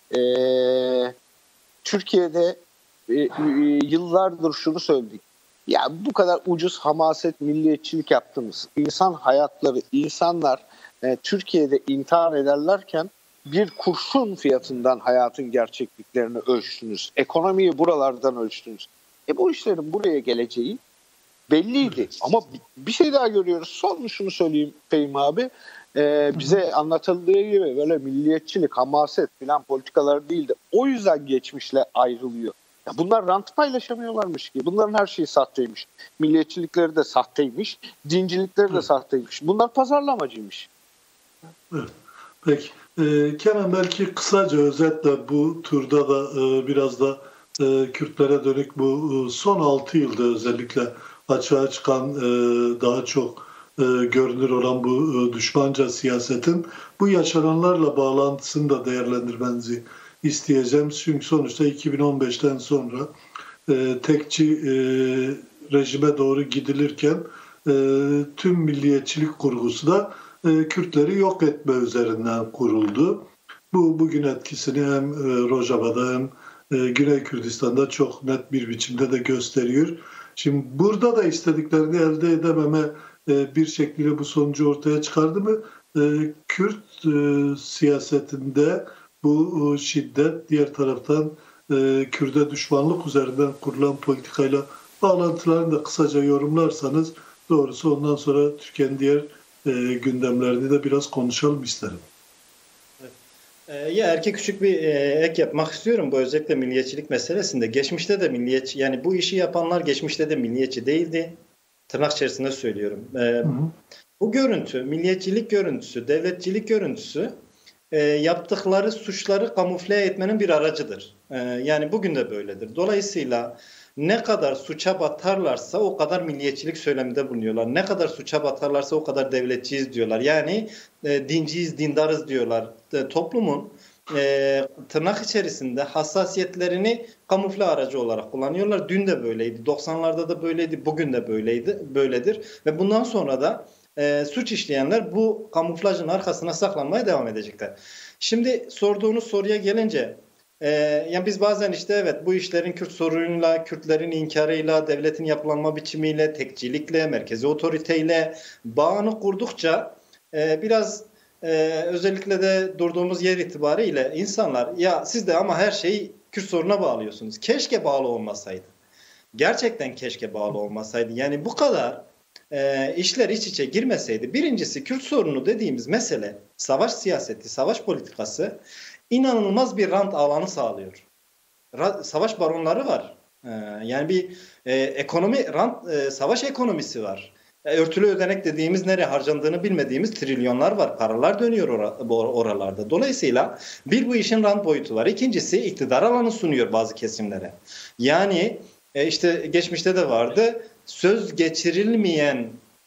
Türkiye'de yıllardır şunu söyledik. Ya bu kadar ucuz hamaset, milliyetçilik yaptınız. İnsan hayatları, insanlar Türkiye'de intihar ederlerken bir kurşun fiyatından hayatın gerçekliklerini ölçtünüz. Ekonomiyi buralardan ölçtünüz. Bu işlerin buraya geleceği belliydi. Ama bir şey daha görüyoruz. Son şunu söyleyeyim Fehmi abi. Bize anlatıldığı gibi böyle milliyetçilik, hamaset filan politikalar değildi. O yüzden geçmişle ayrılıyor. Ya bunlar rant paylaşamıyorlarmış ki. Bunların her şeyi sahteymiş. Milliyetçilikleri de sahteymiş. Dincilikleri de sahteymiş. Bunlar pazarlamacıymış. Evet. Peki. Kenan belki kısaca özetle bu turda da biraz da Kürtlere dönük bu son 6 yılda özellikle açığa çıkan daha çok görünür olan bu düşmanca siyasetin bu yaşananlarla bağlantısını da değerlendirmenizi isteyeceğim. Çünkü sonuçta 2015'ten sonra tekçi rejime doğru gidilirken tüm milliyetçilik kurgusu da Kürtleri yok etme üzerinden kuruldu. Bu bugün etkisini hem Rojava'da hem Güney Kürdistan'da çok net bir biçimde de gösteriyor. Şimdi burada da istediklerini elde edememe bir şekilde bu sonucu ortaya çıkardı mı? Kürt siyasetinde bu şiddet, diğer taraftan Kürt'e düşmanlık üzerinden kurulan politikayla bağlantılarını da kısaca yorumlarsanız doğrusu ondan sonra Türkiye'nin diğer gündemlerini de biraz konuşalım isterim. Ya küçük bir ek yapmak istiyorum bu özellikle milliyetçilik meselesinde. Geçmişte de milliyetçi, yani bu işi yapanlar geçmişte de milliyetçi değildi. Tırnak içerisinde söylüyorum. Bu görüntü, milliyetçilik görüntüsü, devletçilik görüntüsü yaptıkları suçları kamufle etmenin bir aracıdır. Yani bugün de böyledir. Dolayısıyla ne kadar suça batarlarsa o kadar milliyetçilik söyleminde bulunuyorlar. Ne kadar suça batarlarsa o kadar devletçiyiz diyorlar. Yani dinciyiz, dindarız diyorlar. Toplumun tırnak içerisinde hassasiyetlerini kamufle aracı olarak kullanıyorlar. Dün de böyleydi, 90'larda da böyleydi, bugün de böyledir. Ve bundan sonra da suç işleyenler bu kamuflajın arkasına saklanmaya devam edecekler. Şimdi sorduğunuz soruya gelince yani biz bazen işte evet bu işlerin Kürt sorunuyla, Kürtlerin inkarıyla, devletin yapılanma biçimiyle, tekçilikle, merkezi otoriteyle bağını kurdukça biraz özellikle de durduğumuz yer itibariyle insanlar ya siz de ama her şeyi Kürt sorununa bağlıyorsunuz. Keşke bağlı olmasaydı. Gerçekten keşke bağlı olmasaydı. Yani bu kadar işler iç içe girmeseydi. Birincisi Kürt sorunu dediğimiz mesele savaş siyaseti, savaş politikası inanılmaz bir rant alanı sağlıyor. Savaş baronları var. Yani bir ekonomi, savaş ekonomisi var. Örtülü ödenek dediğimiz nereye harcandığını bilmediğimiz trilyonlar var. Paralar dönüyor oralarda. Dolayısıyla bu işin rant boyutu var. İkincisi iktidar alanı sunuyor bazı kesimlere. Yani işte geçmişte de vardı. Söz geçirilmeyen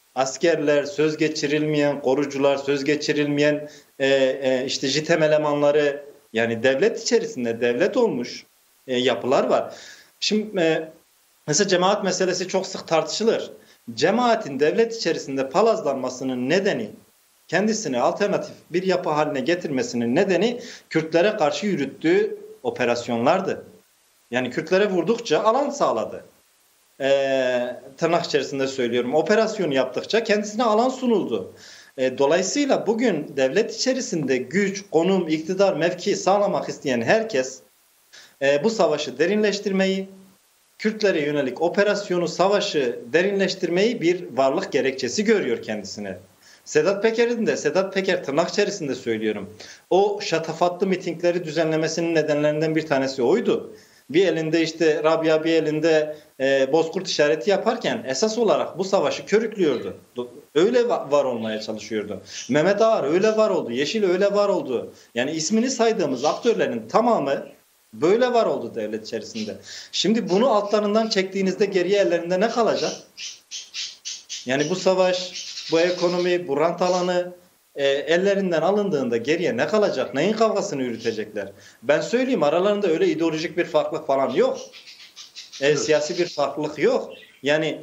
askerler, söz geçirilmeyen korucular, söz geçirilmeyen işte JITEM elemanları, yani devlet içerisinde devlet olmuş yapılar var. Şimdi mesela cemaat meselesi çok sık tartışılır. Cemaatin devlet içerisinde palazlanmasının nedeni, kendisini alternatif bir yapı haline getirmesinin nedeni Kürtlere karşı yürüttüğü operasyonlardı. Yani Kürtlere vurdukça alan sağladı. Tırnak içerisinde söylüyorum. Operasyon yaptıkça kendisine alan sunuldu. Dolayısıyla bugün devlet içerisinde güç, konum, iktidar, mevki sağlamak isteyen herkes bu savaşı derinleştirmeyi, Kürtlere yönelik operasyonu, savaşı derinleştirmeyi bir varlık gerekçesi görüyor kendisine. Sedat Peker tırnak içerisinde söylüyorum, o şatafatlı mitingleri düzenlemesinin nedenlerinden bir tanesi oydu. Bir elinde işte Rabia, bir elinde Bozkurt işareti yaparken esas olarak bu savaşı körüklüyordu. Öyle var olmaya çalışıyordu. Mehmet Ağar öyle var oldu. Yeşil öyle var oldu. Yani ismini saydığımız aktörlerin tamamı böyle var oldu devlet içerisinde. Şimdi bunu altlarından çektiğinizde geriye ellerinde ne kalacak? Yani bu savaş, bu ekonomi, bu rant alanı ellerinden alındığında geriye ne kalacak? Neyin kavgasını yürütecekler? Ben söyleyeyim, aralarında öyle ideolojik bir farklılık falan yok. Siyasi bir farklılık yok. Yani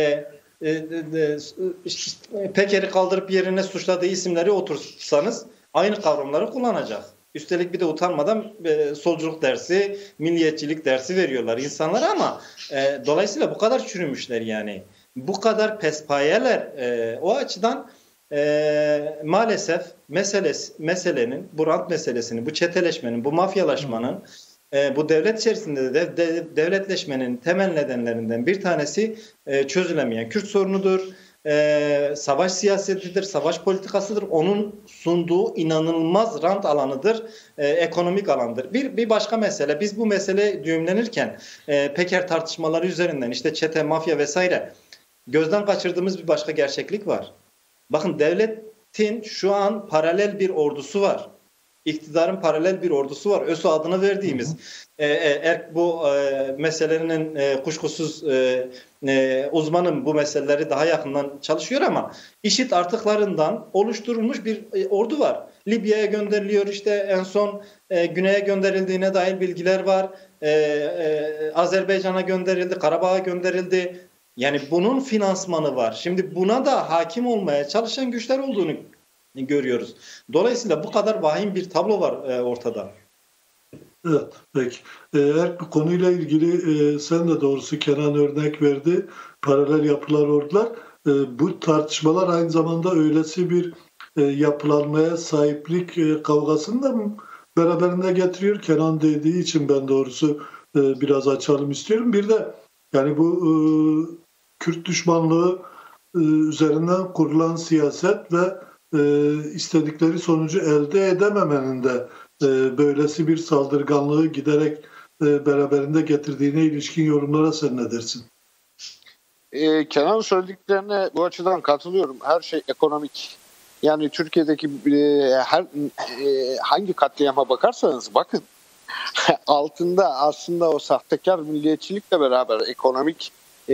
Peker'i kaldırıp yerine suçladığı isimleri otursanız aynı kavramları kullanacak. Üstelik bir de utanmadan solculuk dersi, milliyetçilik dersi veriyorlar insanlara ama dolayısıyla bu kadar çürümüşler yani. Bu kadar pespayeler. O açıdan maalesef meselenin, bu rant meselesini, bu çeteleşmenin, bu mafyalaşmanın, bu devlet içerisinde de devletleşmenin temel nedenlerinden bir tanesi çözülemeyen Kürt sorunudur. Savaş siyasetidir, savaş politikasıdır. Onun sunduğu inanılmaz rant alanıdır, ekonomik alandır. Bir başka mesele, biz bu mesele düğümlenirken Peker tartışmaları üzerinden işte çete, mafya vesaire gözden kaçırdığımız bir başka gerçeklik var. Bakın, devletin şu an paralel bir ordusu var. İktidarın paralel bir ordusu var. ÖSO adını verdiğimiz. Bu meselenin kuşkusuz uzmanım, bu meseleleri daha yakından çalışıyor ama IŞİD artıklarından oluşturulmuş bir ordu var. Libya'ya gönderiliyor, işte en son güneye gönderildiğine dair bilgiler var. Azerbaycan'a gönderildi, Karabağ'a gönderildi. Yani bunun finansmanı var. Şimdi buna da hakim olmaya çalışan güçler olduğunu görüyoruz. Dolayısıyla bu kadar vahim bir tablo var ortada. Evet, peki. Eğer bu konuyla ilgili sen de doğrusu Kenan örnek verdi. Paralel yapılar, ordular. Bu tartışmalar aynı zamanda öylesi bir yapılanmaya sahiplik kavgasını da beraberinde getiriyor. Kenan dediği için ben doğrusu biraz açalım istiyorum. Bir de yani bu Kürt düşmanlığı üzerinden kurulan siyaset ve istedikleri sonucu elde edememenin de böylesi bir saldırganlığı giderek beraberinde getirdiğine ilişkin yorumlara sen ne dersin? Kenan'ın söylediklerine bu açıdan katılıyorum. Her şey ekonomik. Yani Türkiye'deki hangi katliama bakarsanız bakın, altında aslında o sahtekar milliyetçilikle beraber ekonomik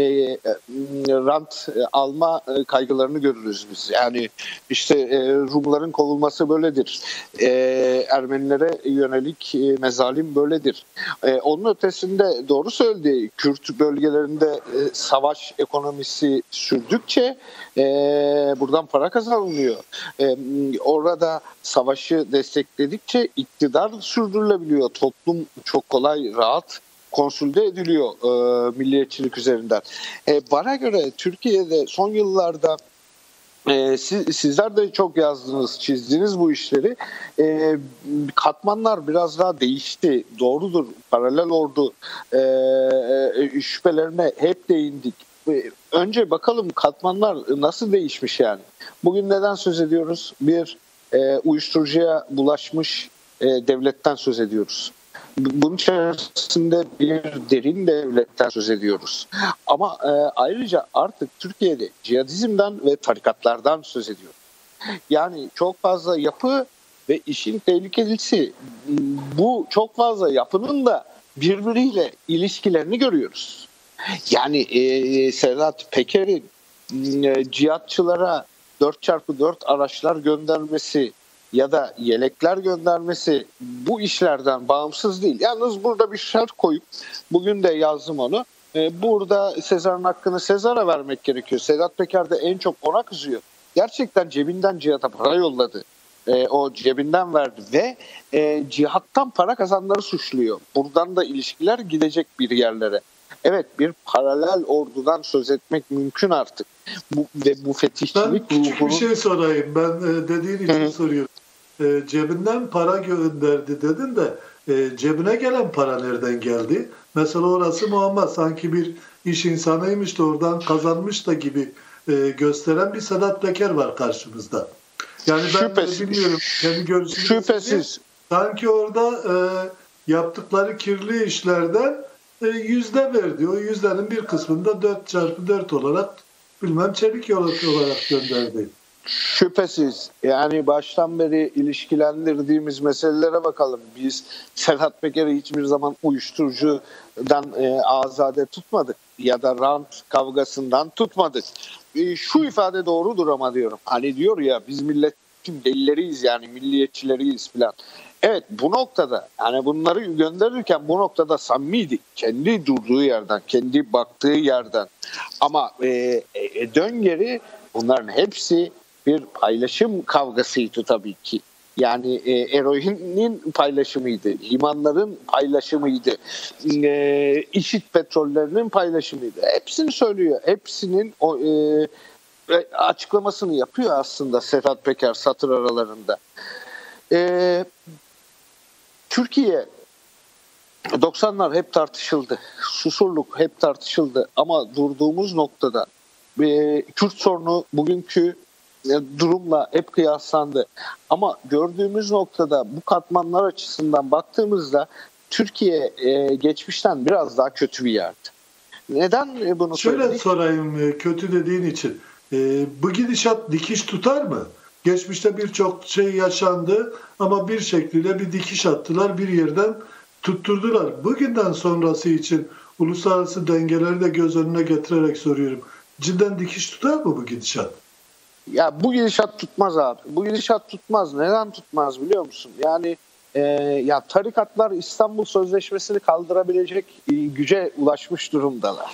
rant alma kaygılarını görürüz biz. Yani işte Rumların kovulması böyledir. Ermenilere yönelik mezalim böyledir. Onun ötesinde doğru söyledi. Kürt bölgelerinde savaş ekonomisi sürdükçe buradan para kazanılıyor. Orada savaşı destekledikçe iktidar sürdürülebiliyor. Toplum çok kolay, rahat konsolide ediliyor milliyetçilik üzerinden. Bana göre Türkiye'de son yıllarda sizler de çok yazdınız, çizdiniz bu işleri. Katmanlar biraz daha değişti. Doğrudur. Paralel ordu şüphelerine hep değindik. Önce bakalım katmanlar nasıl değişmiş yani. Bugün neden söz ediyoruz? Bir uyuşturucuya bulaşmış devletten söz ediyoruz. Bunun içerisinde bir derin devletten söz ediyoruz. Ama ayrıca artık Türkiye'de cihadizmden ve tarikatlardan söz ediyoruz. Yani çok fazla yapı ve işin tehlikelisi, bu çok fazla yapının da birbiriyle ilişkilerini görüyoruz. Yani Sedat Peker'in cihatçılara 4x4 araçlar göndermesi ya da yelekler göndermesi bu işlerden bağımsız değil. Yalnız burada bir şart koyup, bugün de yazdım onu, burada Sezar'ın hakkını Sezar'a vermek gerekiyor. Sedat Peker de en çok ona kızıyor. Gerçekten cebinden cihata para yolladı. O cebinden verdi ve cihattan para kazananları suçluyor. Buradan da ilişkiler gidecek bir yerlere. Evet, bir paralel ordudan söz etmek mümkün artık. Ve bu fetişçilik Ben küçük bir şey sorayım. Ben dediğin için soruyorum. Cebinden para gönderdi dedin de cebine gelen para nereden geldi? Mesela orası muamma. Sanki bir iş insanıymış da oradan kazanmış da gibi gösteren bir Sedat Peker var karşımızda. Yani ben bilmiyorum. Kendi görüşümü şüphesiz. Sanki orada yaptıkları kirli işlerden yüzde verdi. O yüzdenin bir kısmını da 4x4 olarak bilmem çelik olarak gönderdi. Şüphesiz. Yani baştan beri ilişkilendirdiğimiz meselelere bakalım. Biz Sedat Peker'i hiçbir zaman uyuşturucudan azade tutmadık ya da rant kavgasından tutmadık. Şu ifade doğrudur ama diyorum. Hani diyor ya, biz milletin delileriyiz, yani milliyetçileriyiz falan. Evet, bu noktada yani bunları gönderirken bu noktada samimiydi. Kendi durduğu yerden, kendi baktığı yerden. Ama dön geri, bunların hepsi bir paylaşım kavgasıydı tabii ki. Yani eroinin paylaşımıydı, limanların paylaşımıydı, İŞİD petrollerinin paylaşımıydı. Hepsini söylüyor, hepsinin açıklamasını yapıyor aslında Sedat Peker satır aralarında. Türkiye 90'lar hep tartışıldı, Susurluk hep tartışıldı ama durduğumuz noktada Kürt sorunu bugünkü durumla hep kıyaslandı. Ama gördüğümüz noktada bu katmanlar açısından baktığımızda Türkiye geçmişten biraz daha kötü bir yerdi. Neden bunu söyledik? Şöyle sorayım, kötü dediğin için. Bu gidişat dikiş tutar mı? Geçmişte birçok şey yaşandı ama bir şekilde bir dikiş attılar, bir yerden tutturdular. Bugünden sonrası için uluslararası dengeleri de göz önüne getirerek soruyorum. Cidden dikiş tutar mı bu gidişat? Ya bu gidişat tutmaz abi. Bu gidişat tutmaz. Neden tutmaz biliyor musun? Yani ya tarikatlar İstanbul Sözleşmesi'ni kaldırabilecek güce ulaşmış durumdalar.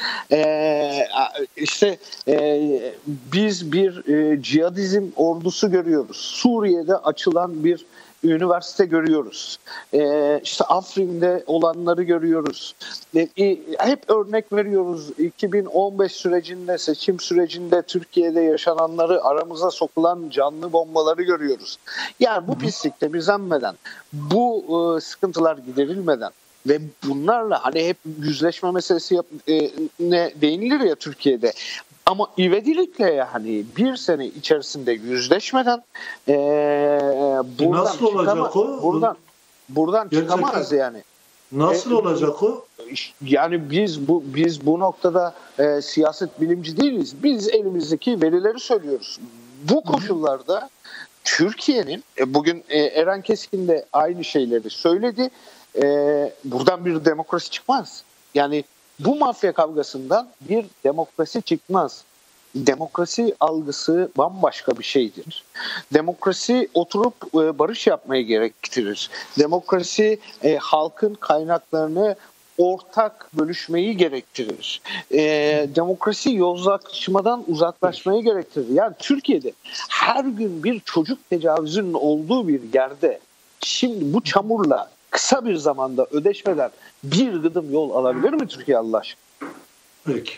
Biz bir cihadizm ordusu görüyoruz. Suriye'de açılan bir üniversite görüyoruz. Afrin'de olanları görüyoruz. Hep örnek veriyoruz. 2015 sürecinde, seçim sürecinde Türkiye'de yaşananları, aramıza sokulan canlı bombaları görüyoruz. Yani bu pislik temizlenmeden, bu sıkıntılar giderilmeden ve bunlarla hani hep yüzleşme meselesi ne değinilir ya Türkiye'de. Ama ivedilikle yani bir sene içerisinde yüzleşmeden buradan nasıl olacak o? Buradan çıkamaz yani. Nasıl olacak o? Yani biz bu noktada siyaset bilimci değiliz. Biz elimizdeki verileri söylüyoruz. Bu koşullarda Türkiye'nin bugün Eren Keskin de aynı şeyleri söyledi. Buradan bir demokrasi çıkmaz. Yani bu mafya kavgasından bir demokrasi çıkmaz. Demokrasi algısı bambaşka bir şeydir. Demokrasi oturup barış yapmayı gerektirir. Demokrasi halkın kaynaklarını ortak bölüşmeyi gerektirir. Demokrasi yozlaşmadan uzaklaşmayı gerektirir. Yani Türkiye'de her gün bir çocuk tecavüzünün olduğu bir yerde şimdi bu çamurla kısa bir zamanda ödeşmeden bir gıdım yol alabilir mi Türkiye Allah aşkına? Peki.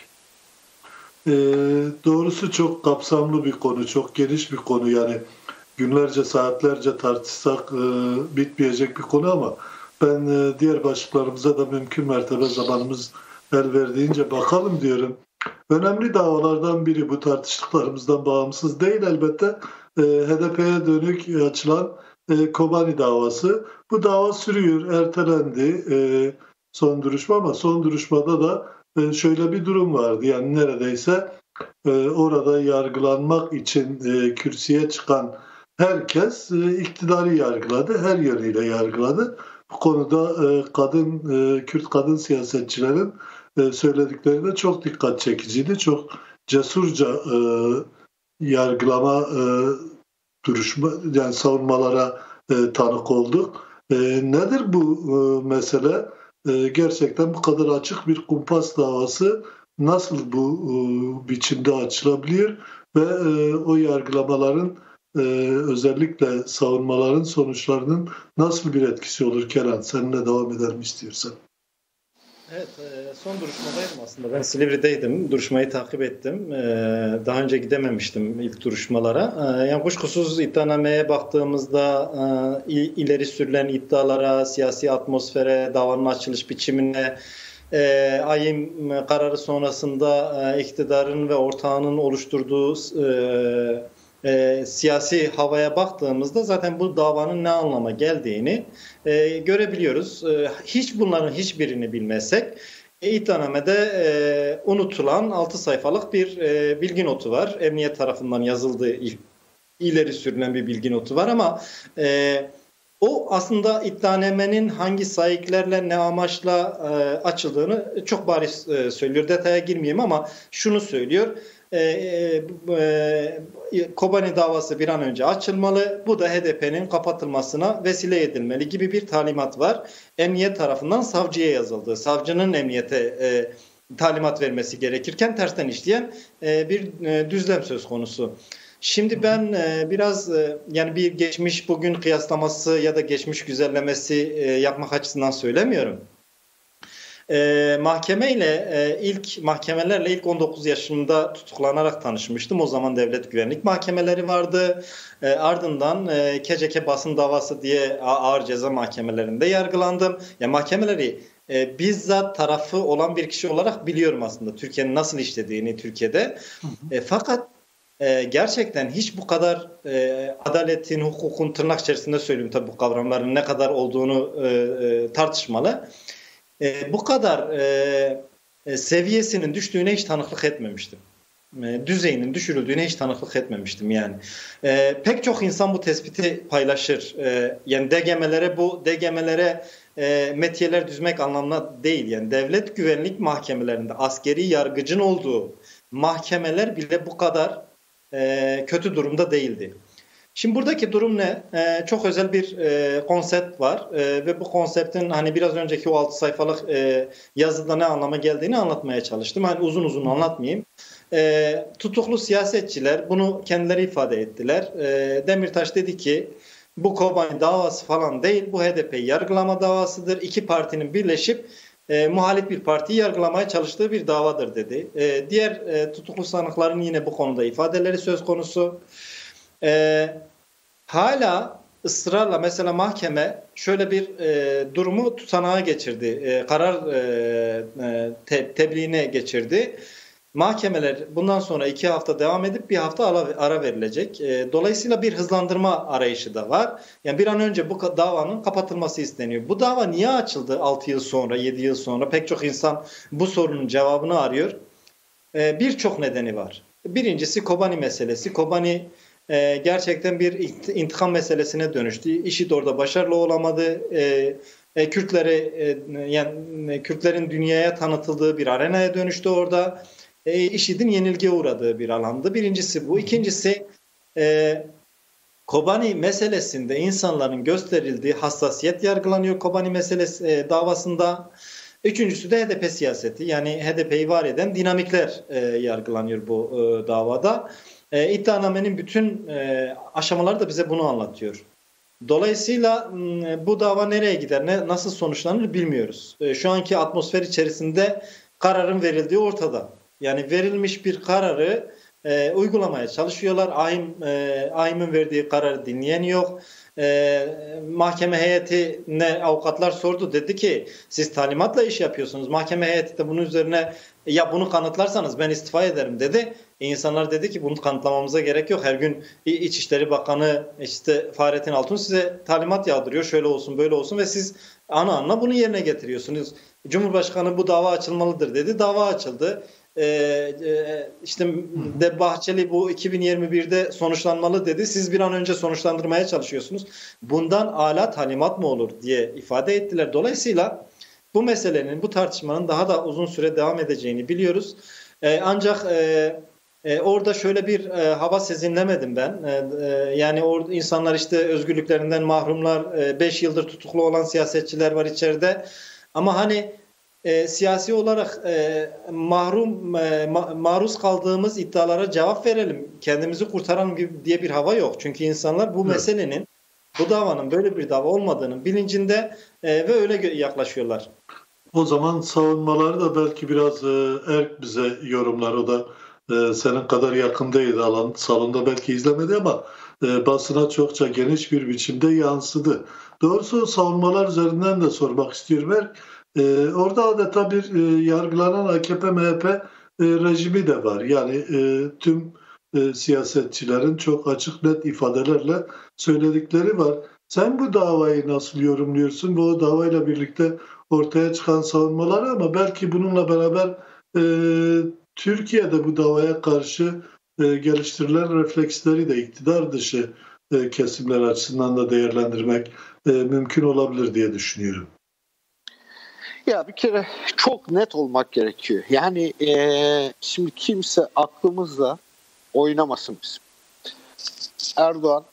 Doğrusu çok kapsamlı bir konu, çok geniş bir konu. Yani günlerce, saatlerce tartışsak bitmeyecek bir konu ama ben diğer başlıklarımıza da mümkün mertebe zamanımız el verdiğince bakalım diyorum. Önemli davalardan biri, bu tartıştıklarımızdan bağımsız değil elbette, HDP'ye dönük açılan Kobani davası. Bu dava sürüyor, ertelendi son duruşma ama son duruşmada da şöyle bir durum vardı. Yani neredeyse orada yargılanmak için kürsüye çıkan herkes iktidarı yargıladı, her yönüyle yargıladı. Bu konuda Kürt kadın siyasetçilerin söyledikleri de çok dikkat çekiciydi, çok cesurca yargılama duruşma, yani savunmalara tanık olduk. Nedir bu mesele? Gerçekten bu kadar açık bir kumpas davası nasıl bu biçimde açılabilir ve o yargılamaların özellikle savunmaların sonuçlarının nasıl bir etkisi olur? Kenan, seninle devam edelim istiyorsan. Evet, son duruşmadaydım aslında. Ben Silivri'deydim. Duruşmayı takip ettim. Daha önce gidememiştim ilk duruşmalara. Yani kuşkusuz iddianameye baktığımızda ileri sürülen iddialara, siyasi atmosfere, davanın açılış biçimine, AYİM kararı sonrasında iktidarın ve ortağının oluşturduğu siyasi havaya baktığımızda zaten bu davanın ne anlama geldiğini görebiliyoruz. Bunların hiçbirini bilmezsek iddianamede unutulan 6 sayfalık bir bilgi notu var. Emniyet tarafından yazıldığı ileri sürülen bir bilgi notu var ama o aslında iddianamenin hangi sahiplerle ne amaçla açıldığını çok bariz söylüyor. Detaya girmeyeyim ama şunu söylüyor. Kobani davası bir an önce açılmalı. Bu da HDP'nin kapatılmasına vesile edilmeli gibi bir talimat var. Emniyet tarafından savcıya yazıldı. Savcının emniyete talimat vermesi gerekirken tersten işleyen bir düzlem söz konusu. Şimdi ben biraz yani bir geçmiş bugün kıyaslaması ya da geçmiş güzellemesi yapmak açısından söylemiyorum. Mahkemelerle ilk 19 yaşımda tutuklanarak tanışmıştım. O zaman devlet güvenlik mahkemeleri vardı. Ardından KCK basın davası diye ağır ceza mahkemelerinde yargılandım. Yani mahkemeleri bizzat tarafı olan bir kişi olarak biliyorum aslında Türkiye'nin nasıl işlediğini Türkiye'de. Fakat gerçekten hiç bu kadar adaletin, hukukun tırnak içerisinde söyleyeyim tabii bu kavramların ne kadar olduğunu tartışmalı. Bu kadar seviyesinin düştüğüne hiç tanıklık etmemiştim. Düzeyinin düşürüldüğüne hiç tanıklık etmemiştim yani. Pek çok insan bu tespiti paylaşır. Yani DGM'lere metiyeler düzmek anlamına değil. Yani devlet güvenlik mahkemelerinde askeri yargıcın olduğu mahkemeler bile bu kadar kötü durumda değildi. Şimdi buradaki durum ne? Çok özel bir konsept var ve bu konseptin hani biraz önceki o 6 sayfalık yazıda ne anlama geldiğini anlatmaya çalıştım. Hani uzun uzun anlatmayayım. Tutuklu siyasetçiler bunu kendileri ifade ettiler. Demirtaş dedi ki bu Kobani davası falan değil, bu HDP'yi yargılama davasıdır. İki partinin birleşip muhalif bir partiyi yargılamaya çalıştığı bir davadır dedi. Diğer tutuklu sanıkların yine bu konuda ifadeleri söz konusu. Hala ısrarla mesela mahkeme şöyle bir durumu tutanağa geçirdi. Karar tebliğine geçirdi. Mahkemeler bundan sonra 2 hafta devam edip 1 hafta ara verilecek. Dolayısıyla bir hızlandırma arayışı da var. Yani bir an önce bu davanın kapatılması isteniyor. Bu dava niye açıldı 6 yıl sonra, 7 yıl sonra? Pek çok insan bu sorunun cevabını arıyor. Birçok nedeni var. Birincisi Kobani meselesi. Kobani gerçekten bir intikam meselesine dönüştü. IŞİD orada başarılı olamadı. Kürtlerin dünyaya tanıtıldığı bir arenaya dönüştü orada. IŞİD'in yenilgiye uğradığı bir alandı. Birincisi bu. İkincisi Kobani meselesinde insanların gösterildiği hassasiyet yargılanıyor Kobani meselesi davasında. Üçüncüsü de HDP siyaseti. Yani HDP'yi var eden dinamikler yargılanıyor bu davada. İddianamenin bütün aşamaları da bize bunu anlatıyor. Dolayısıyla bu dava nereye gider, nasıl sonuçlanır bilmiyoruz. Şu anki atmosfer içerisinde kararın verildiği ortada. Yani verilmiş bir kararı uygulamaya çalışıyorlar. AYİM'in verdiği kararı dinleyen yok. Mahkeme heyetine avukatlar sordu. Dedi ki siz talimatla iş yapıyorsunuz. Mahkeme heyeti de bunun üzerine ya bunu kanıtlarsanız ben istifa ederim dedi. İnsanlar dedi ki bunu kanıtlamamıza gerek yok. Her gün İçişleri Bakanı Fahrettin Altun size talimat yağdırıyor. Şöyle olsun böyle olsun ve siz ana bunu yerine getiriyorsunuz. Cumhurbaşkanı bu dava açılmalıdır dedi. Dava açıldı. Bahçeli bu 2021'de sonuçlanmalı dedi. Siz bir an önce sonuçlandırmaya çalışıyorsunuz. Bundan âlâ talimat mı olur diye ifade ettiler. Dolayısıyla bu meselenin, bu tartışmanın daha da uzun süre devam edeceğini biliyoruz. Ancak orada şöyle bir hava sezinlemedim ben. Yani orada insanlar işte özgürlüklerinden mahrumlar, 5 yıldır tutuklu olan siyasetçiler var içeride. Ama hani siyasi olarak maruz kaldığımız iddialara cevap verelim, kendimizi kurtaralım diye bir hava yok. Çünkü insanlar bu meselenin, bu davanın böyle bir dava olmadığının bilincinde ve öyle yaklaşıyorlar. O zaman savunmaları da belki biraz Erk bize yorumlar. O da senin kadar yakındaydı alan. Salonda belki izlemedi ama basına çokça geniş bir biçimde yansıdı. Doğrusu savunmalar üzerinden de sormak istiyorum Erk. Orada adeta bir yargılanan AKP-MHP rejimi de var. Yani tüm siyasetçilerin çok açık net ifadelerle söyledikleri var. Sen bu davayı nasıl yorumluyorsun? Bu davayla birlikte ortaya çıkan savunmaları ama belki bununla beraber Türkiye'de bu davaya karşı geliştirilen refleksleri de iktidar dışı kesimler açısından da değerlendirmek mümkün olabilir diye düşünüyorum. Ya bir kere çok net olmak gerekiyor. Yani şimdi kimse aklımızla oynamasın bizim. Erdoğan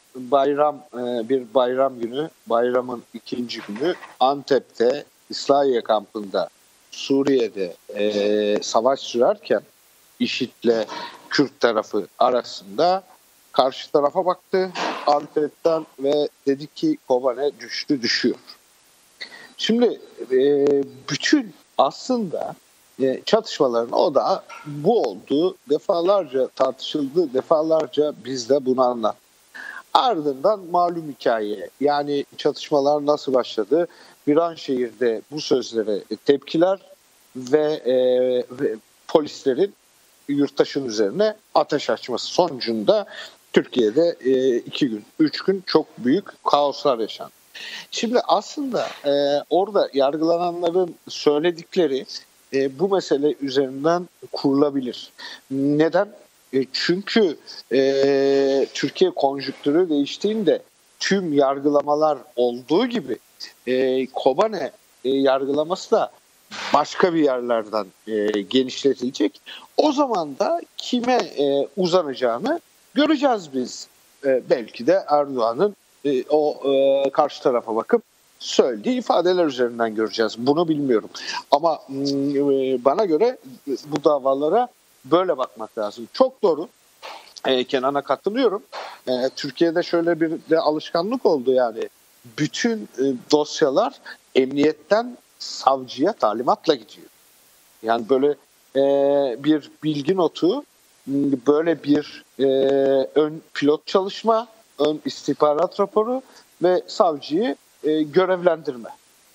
bir bayram günü, bayramın ikinci günü Antep'te, İslahiye kampında, Suriye'de savaş sürerken IŞİD'le Kürt tarafı arasında karşı tarafa baktı Antep'ten ve dedi ki Kobane düşüyor. Şimdi bütün aslında çatışmaların odağı bu oldu. Defalarca tartışıldı, defalarca biz de bunu anlattık. Ardından malum hikaye, yani çatışmalar nasıl başladı? Viranşehir'de bu sözlere tepkiler ve polislerin yurttaşın üzerine ateş açması sonucunda Türkiye'de 2 gün, 3 gün çok büyük kaoslar yaşandı. Şimdi aslında orada yargılananların söyledikleri bu mesele üzerinden kurulabilir. Neden? Çünkü Türkiye konjüktürü değiştiğinde tüm yargılamalar olduğu gibi Kobane yargılaması da başka bir yerlerden genişletilecek. O zaman da kime uzanacağını göreceğiz biz. Belki de Erdoğan'ın o karşı tarafa bakıp söylediği ifadeler üzerinden göreceğiz. Bunu bilmiyorum. Ama bana göre bu davalara böyle bakmak lazım. Çok doğru. Kenan'a katılıyorum. Türkiye'de şöyle bir de alışkanlık oldu yani. Bütün dosyalar emniyetten savcıya talimatla gidiyor. Yani böyle bir bilgi notu, böyle bir ön pilot çalışma, ön istihbarat raporu ve savcıyı görevlendirme.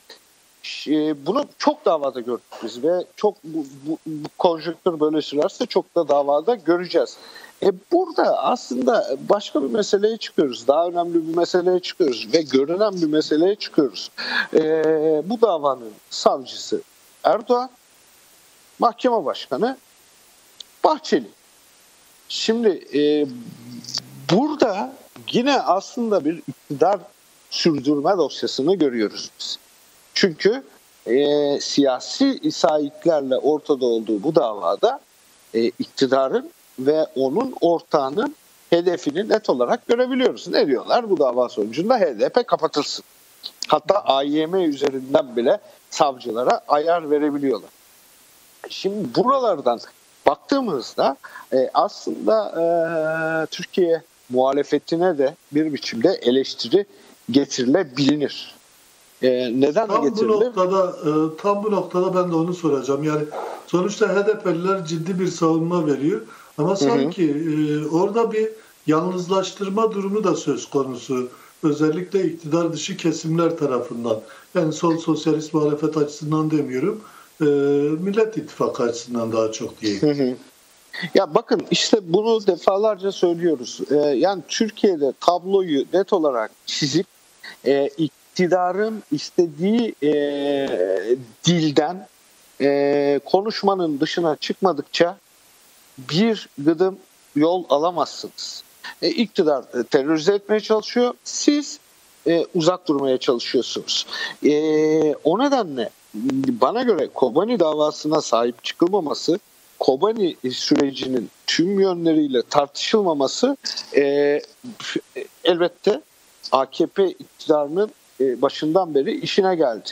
Bunu çok davada gördük biz ve çok bu konjonktür böyle sürerse çok da davada göreceğiz. Burada aslında başka bir meseleye çıkıyoruz. Daha önemli bir meseleye çıkıyoruz ve görünen bir meseleye çıkıyoruz. Bu davanın savcısı Erdoğan, mahkeme başkanı Bahçeli. Şimdi burada yine aslında bir iktidar sürdürme dosyasını görüyoruz biz. Çünkü siyasi sahiplerle ortada olduğu bu davada iktidarın ve onun ortağının hedefini net olarak görebiliyoruz. Ne diyorlar? Bu dava sonucunda HDP kapatılsın. Hatta AYM üzerinden bile savcılara ayar verebiliyorlar. Şimdi buralardan baktığımızda aslında Türkiye muhalefetine de bir biçimde eleştiri getirilebilir. Neden getirilir? Tam bu noktada ben de onu soracağım. Yani sonuçta HDP'liler ciddi bir savunma veriyor. Ama sanki orada bir yalnızlaştırma durumu da söz konusu. Özellikle iktidar dışı kesimler tarafından. Yani sol sosyalist muhalefet açısından demiyorum. Millet İttifakı açısından daha çok diyeyim. Ya bakın işte bunu defalarca söylüyoruz. Yani Türkiye'de tabloyu net olarak çizip iktidarın istediği dilden konuşmanın dışına çıkmadıkça bir gıdım yol alamazsınız. İktidar terörize etmeye çalışıyor. Siz uzak durmaya çalışıyorsunuz. O nedenle bana göre Kobani davasına sahip çıkılmaması Kobani sürecinin tüm yönleriyle tartışılmaması elbette AKP iktidarının başından beri işine geldi.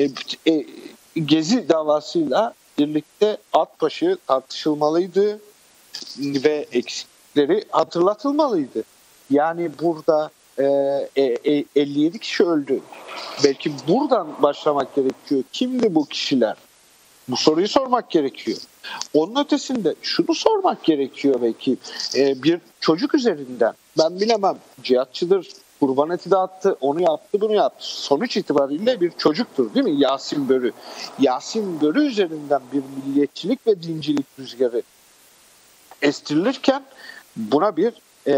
Gezi davasıyla birlikte Atbaşı tartışılmalıydı ve eksikleri hatırlatılmalıydı. Yani burada 57 kişi öldü. Belki buradan başlamak gerekiyor. Kimdi bu kişiler? Bu soruyu sormak gerekiyor. Onun ötesinde şunu sormak gerekiyor belki. Bir çocuk üzerinden, ben bilemem, cihatçıdır, kurban eti dağıttı, onu yaptı, bunu yaptı. Sonuç itibariyle bir çocuktur, değil mi? Yasin Börü. Yasin Börü üzerinden bir milliyetçilik ve dincilik rüzgarı estirilirken buna bir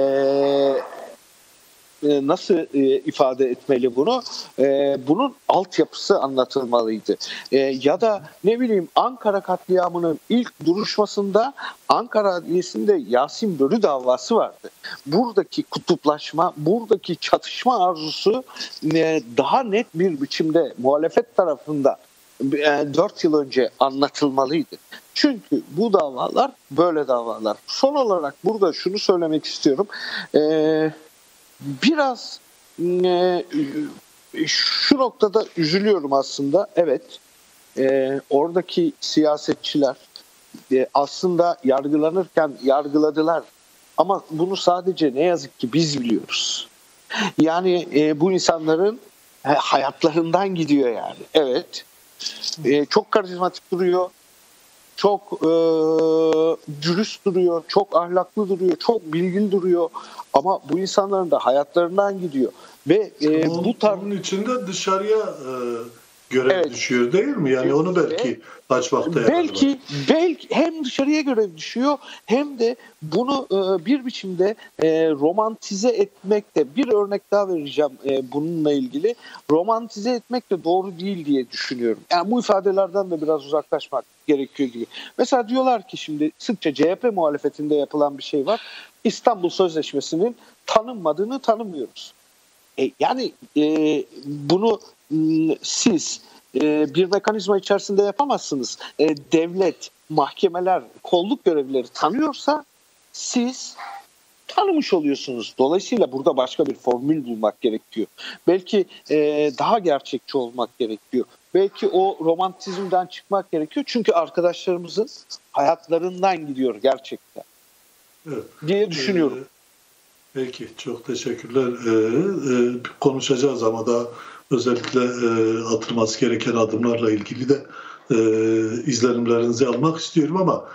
nasıl ifade etmeli bunu? Bunun altyapısı anlatılmalıydı. Ya da ne bileyim, Ankara katliamının ilk duruşmasında Ankara Adliyesi'nde Yasin Börü davası vardı. Buradaki kutuplaşma, buradaki çatışma arzusu daha net bir biçimde muhalefet tarafında 4 yıl önce anlatılmalıydı. Çünkü bu davalar böyle davalar. Son olarak burada şunu söylemek istiyorum. Biraz şu noktada üzülüyorum aslında. Evet, oradaki siyasetçiler aslında yargılanırken yargıladılar. Ama bunu sadece ne yazık ki biz biliyoruz. Yani bu insanların hayatlarından gidiyor yani. Evet, çok karizmatik duruyor. Çok dürüst duruyor, çok ahlaklı duruyor, çok bilgili duruyor. Ama bu insanların da hayatlarından gidiyor. Ve bunun içinde dışarıya görev düşüyor değil mi? Yani onu belki açmakta belki hem dışarıya görev düşüyor hem de bunu bir biçimde romantize etmek de, bir örnek daha vereceğim bununla ilgili. Romantize etmek de doğru değil diye düşünüyorum. Yani bu ifadelerden de biraz uzaklaşmak gerekiyor gibi. Mesela diyorlar ki şimdi sıkça CHP muhalefetinde yapılan bir şey var. İstanbul Sözleşmesi'nin tanınmadığını tanımıyoruz. Yani bunu siz bir mekanizma içerisinde yapamazsınız. Devlet, mahkemeler, kolluk görevlileri tanıyorsa siz tanımış oluyorsunuz. Dolayısıyla burada başka bir formül bulmak gerekiyor. Belki daha gerçekçi olmak gerekiyor. Belki o romantizmden çıkmak gerekiyor. Çünkü arkadaşlarımızın hayatlarından gidiyor gerçekten. Evet. Diye düşünüyorum. Peki, çok teşekkürler. Konuşacağız ama da özellikle atılması gereken adımlarla ilgili de izlenimlerinizi almak istiyorum ama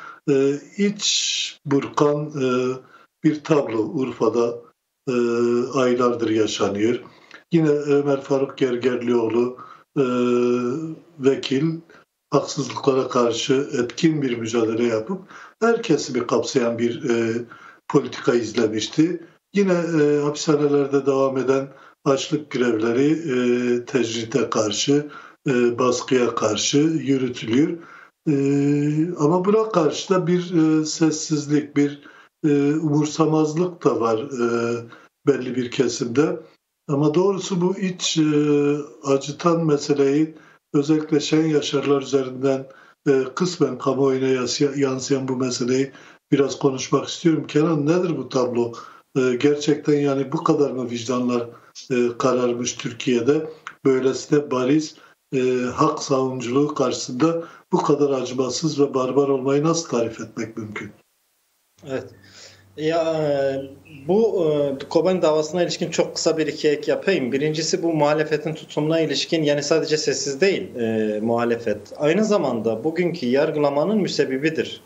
iç burkan bir tablo Urfa'da aylardır yaşanıyor. Yine Ömer Faruk Gergerlioğlu vekil haksızlıklara karşı etkin bir mücadele yapıp her kesimi kapsayan bir politika izlemişti. Yine hapishanelerde devam eden açlık grevleri tecride karşı, baskıya karşı yürütülüyor. Ama buna karşı da bir sessizlik, bir umursamazlık da var belli bir kesimde. Ama doğrusu bu iç acıtan meseleyi özellikle Şen Yaşarlar üzerinden kısmen kamuoyuna yansıyan bu meseleyi biraz konuşmak istiyorum. Kenan, nedir bu tablo? Gerçekten yani bu kadar mı vicdanlar kararmış Türkiye'de? Böylesine bariz hak savunuculuğu karşısında bu kadar acımasız ve barbar olmayı nasıl tarif etmek mümkün? Evet. Ya bu Kobani davasına ilişkin çok kısa bir iki ek yapayım. Birincisi, bu muhalefetin tutumuna ilişkin, yani sadece sessiz değil muhalefet. Aynı zamanda bugünkü yargılamanın müsebbibidir.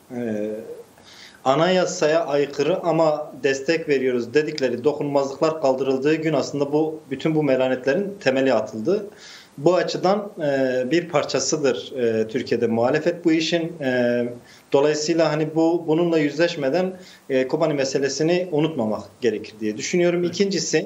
Anayasaya aykırı ama destek veriyoruz dedikleri dokunulmazlıklar kaldırıldığı gün aslında bütün bu melanetlerin temeli atıldı. Bu açıdan bir parçasıdır Türkiye'de muhalefet bu işin. Dolayısıyla hani bununla yüzleşmeden Kobani meselesini unutmamak gerekir diye düşünüyorum. İkincisi,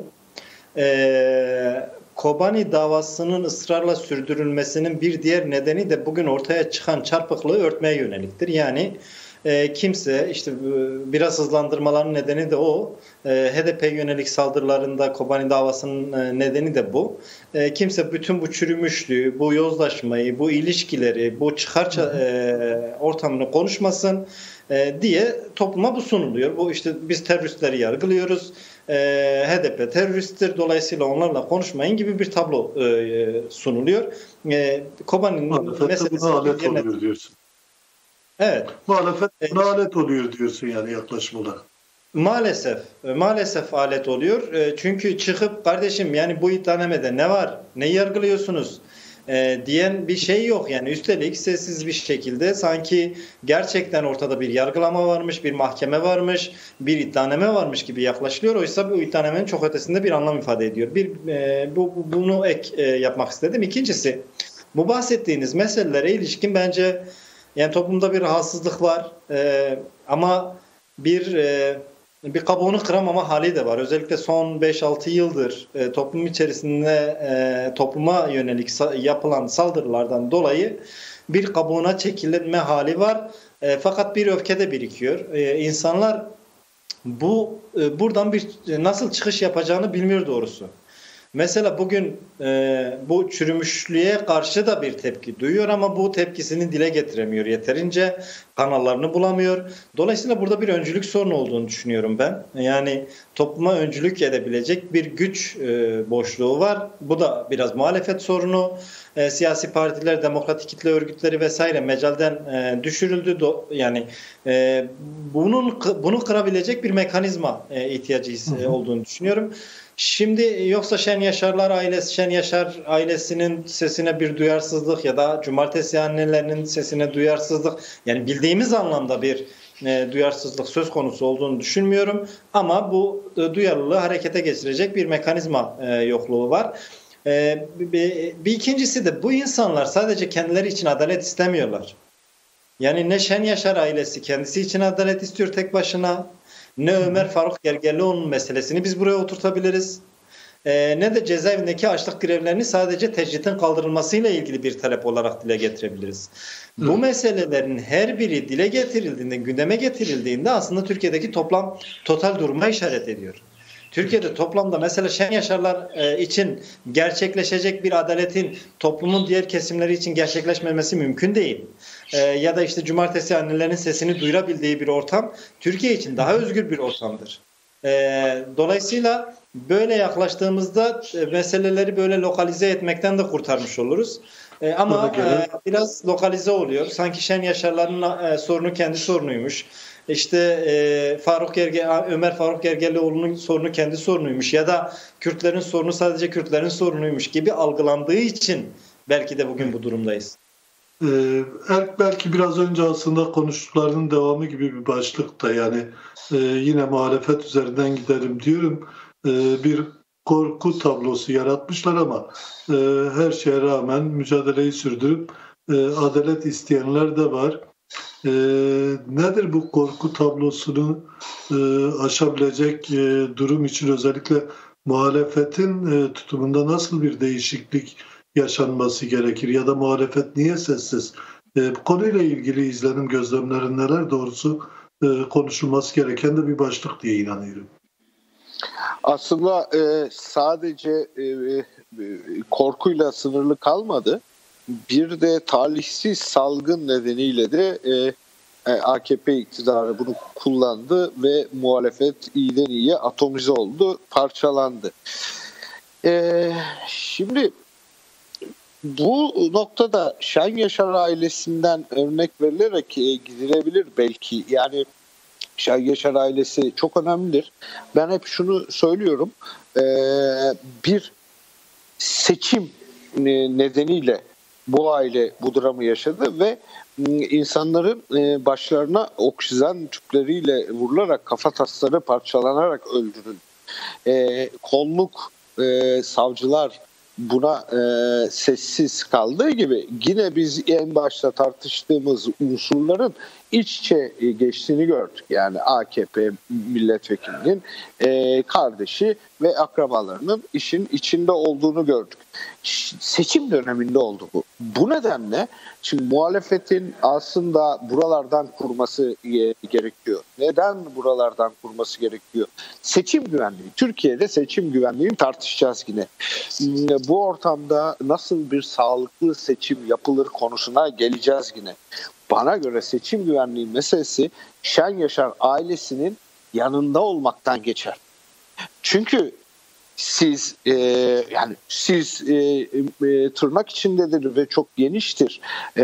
Kobani davasının ısrarla sürdürülmesinin bir diğer nedeni de bugün ortaya çıkan çarpıklığı örtmeye yöneliktir. Yani kimse işte biraz hızlandırmaların nedeni de o. HDP yönelik saldırılarında Kobani davasının nedeni de bu. Kimse bütün bu çürümüşlüğü, bu yozlaşmayı, bu ilişkileri, bu çıkar ortamını konuşmasın diye topluma bu sunuluyor. Bu işte biz teröristleri yargılıyoruz. HDP teröristtir, dolayısıyla onlarla konuşmayın gibi bir tablo sunuluyor. Kobani'nin meselesi buna alet oluyor diyorsun. Evet. Muhalefet buna alet oluyor diyorsun yani yaklaşım olarak. Maalesef alet oluyor. Çünkü çıkıp kardeşim yani bu iddianamede ne var, neyi yargılıyorsunuz diyen bir şey yok. Yani üstelik sessiz bir şekilde sanki gerçekten ortada bir yargılama varmış, bir mahkeme varmış, bir iddianame varmış gibi yaklaşılıyor. Oysa bu iddianamenin çok ötesinde bir anlam ifade ediyor. Bunu yapmak istedim. İkincisi, bu bahsettiğiniz meselelere ilişkin bence yani toplumda bir rahatsızlık var ama bir kabuğunu kıramama hali de var. Özellikle son 5-6 yıldır toplum içerisinde topluma yönelik yapılan saldırılardan dolayı bir kabuğuna çekilme hali var. Fakat bir öfke de birikiyor. İnsanlar buradan nasıl çıkış yapacağını bilmiyor doğrusu. Mesela bugün bu çürümüşlüğe karşı da bir tepki duyuyor ama bu tepkisini dile getiremiyor yeterince, kanallarını bulamıyor. Dolayısıyla burada bir öncülük sorunu olduğunu düşünüyorum ben. Yani topluma öncülük edebilecek bir güç boşluğu var. Bu da biraz muhalefet sorunu. Siyasi partiler, demokratik kitle örgütleri vesaire mecalden düşürüldü. Yani bunu kırabilecek bir mekanizma ihtiyacı olduğunu düşünüyorum. Şimdi yoksa Şen Yaşar ailesinin sesine bir duyarsızlık ya da Cumartesi annelerinin sesine duyarsızlık, yani bildiğimiz anlamda bir duyarsızlık söz konusu olduğunu düşünmüyorum. Ama bu duyarlılığı harekete geçirecek bir mekanizma yokluğu var. Bir ikincisi de bu insanlar sadece kendileri için adalet istemiyorlar. Yani ne Şen Yaşar ailesi kendisi için adalet istiyor tek başına, ne Ömer Faruk Gergerlioğlu'nun meselesini biz buraya oturtabiliriz. Ne de cezaevindeki açlık grevlerini sadece tecritin kaldırılmasıyla ilgili bir talep olarak dile getirebiliriz. Bu meselelerin her biri dile getirildiğinde, gündeme getirildiğinde aslında Türkiye'deki total duruma işaret ediyor. Türkiye'de toplamda mesela Şen Yaşarlar için gerçekleşecek bir adaletin toplumun diğer kesimleri için gerçekleşmemesi mümkün değil. Ya da işte Cumartesi annelerinin sesini duyurabildiği bir ortam Türkiye için daha özgür bir ortamdır. Dolayısıyla böyle yaklaştığımızda meseleleri böyle lokalize etmekten de kurtarmış oluruz. Ama biraz lokalize oluyor. Sanki Şen Yaşarların sorunu kendi sorunuymuş. İşte Ömer Faruk Gergerlioğlu'nun sorunu kendi sorunuymuş ya da Kürtlerin sorunu sadece Kürtlerin sorunuymuş gibi algılandığı için belki de bugün bu durumdayız. Belki biraz önce aslında konuştuklarının devamı gibi bir başlık da yani yine muhalefet üzerinden giderim diyorum. Bir korku tablosu yaratmışlar ama her şeye rağmen mücadeleyi sürdürüp adalet isteyenler de var. Nedir bu korku tablosunu aşabilecek durum için özellikle muhalefetin tutumunda nasıl bir değişiklik yaşanması gerekir ya da muhalefet niye sessiz? Bu konuyla ilgili izlenim, gözlemlerin neler, doğrusu konuşulması gereken de bir başlık diye inanıyorum. Aslında sadece korkuyla sınırlı kalmadı. Bir de talihsiz salgın nedeniyle de AKP iktidarı bunu kullandı ve muhalefet iyiden iyiye atomize oldu, parçalandı. Şimdi bu noktada Şen Yaşar ailesinden örnek verilerek gidilebilir belki. Yani Şen Yaşar ailesi çok önemlidir. Ben hep şunu söylüyorum. Bir seçim nedeniyle bu aile bu dramı yaşadı ve insanların başlarına oksijen tüpleriyle vurularak, kafa tasları parçalanarak öldürüldü. Kolluk, savcılar buna sessiz kaldığı gibi yine biz en başta tartıştığımız unsurların iç içe geçtiğini gördük. Yani AKP milletvekilinin kardeşi ve akrabalarının işin içinde olduğunu gördük. Seçim döneminde oldu bu. Bu nedenle şimdi muhalefetin aslında buralardan kurması gerekiyor. Neden buralardan kurması gerekiyor? Seçim güvenliği. Türkiye'de seçim güvenliğini tartışacağız yine. Bu ortamda nasıl bir sağlıklı seçim yapılır konusuna geleceğiz yine. Bana göre seçim güvenliği meselesi Şen Yaşar ailesinin yanında olmaktan geçer. Çünkü siz tırnak içindedir ve çok geniştir.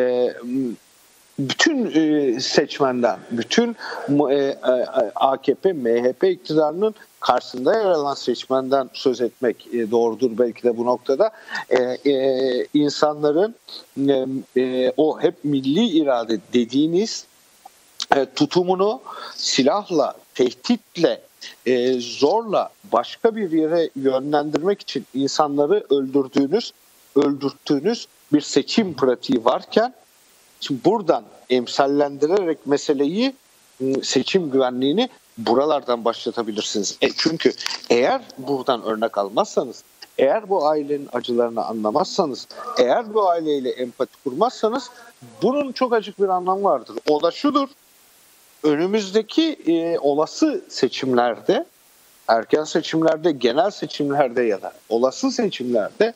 Bütün seçmenden, bütün AKP, MHP iktidarının karşısında yer alan seçmenden söz etmek doğrudur belki de bu noktada. İnsanların o hep milli irade dediğiniz tutumunu silahla, tehditle, zorla başka bir yere yönlendirmek için insanları öldürttüğünüz bir seçim pratiği varken, şimdi buradan emsallendirerek meseleyi, seçim güvenliğini buralardan başlatabilirsiniz. Çünkü eğer buradan örnek almazsanız, eğer bu ailenin acılarını anlamazsanız, eğer bu aileyle empati kurmazsanız bunun çok açık bir anlamı vardır. O da şudur: önümüzdeki olası seçimlerde, erken seçimlerde, genel seçimlerde ya da olası seçimlerde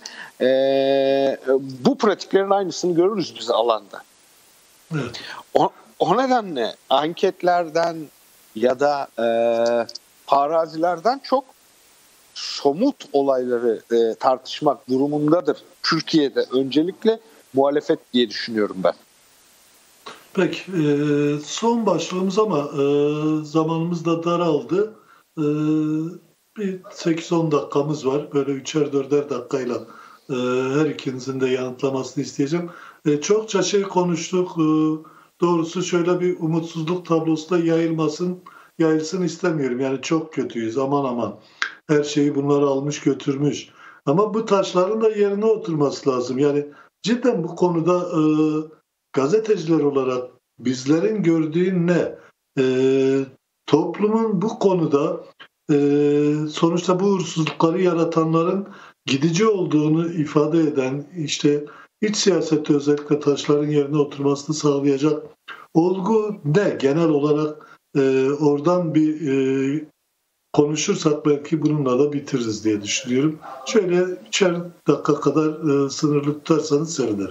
bu pratiklerin aynısını görürüz biz alanda. Evet. O nedenle anketlerden ya da arazilerden çok somut olayları tartışmak durumundadır Türkiye'de öncelikle muhalefet diye düşünüyorum ben. Peki, son başlığımız ama zamanımız da daraldı. Bir 8-10 dakikamız var. Böyle 3'er 4'er dakikayla her ikinizin de yanıtlamasını isteyeceğim. Çokça şey konuştuk. Doğrusu şöyle bir umutsuzluk tablosu da yayılsın istemiyorum. Yani çok kötüyüz, aman aman. Her şeyi bunları almış götürmüş. Ama bu taşların da yerine oturması lazım. Yani cidden bu konuda gazeteciler olarak bizlerin gördüğü ne? Toplumun bu konuda sonuçta bu uğursuzlukları yaratanların gidici olduğunu ifade eden, işte iç siyasette özellikle taşların yerine oturmasını sağlayacak olgu ne? Genel olarak oradan bir konuşursak belki bununla da bitiririz diye düşünüyorum. Şöyle 3'er dakika kadar sınırlı tutarsanız sevinirim.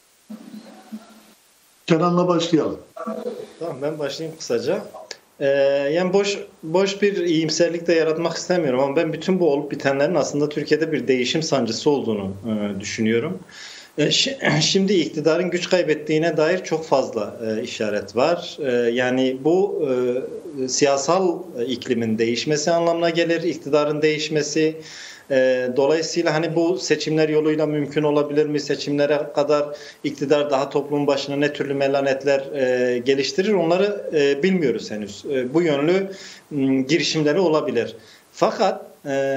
Kenan'la başlayalım. Tamam, ben başlayayım kısaca. Yani boş bir iyimserlik de yaratmak istemiyorum ama ben bütün bu olup bitenlerin aslında Türkiye'de bir değişim sancısı olduğunu düşünüyorum. Şimdi iktidarın güç kaybettiğine dair çok fazla işaret var. Yani bu siyasal iklimin değişmesi anlamına gelir, iktidarın değişmesi. Dolayısıyla hani bu seçimler yoluyla mümkün olabilir mi? Seçimlere kadar iktidar daha toplumun başına ne türlü melanetler geliştirir, onları bilmiyoruz henüz. Bu yönlü girişimleri olabilir. Fakat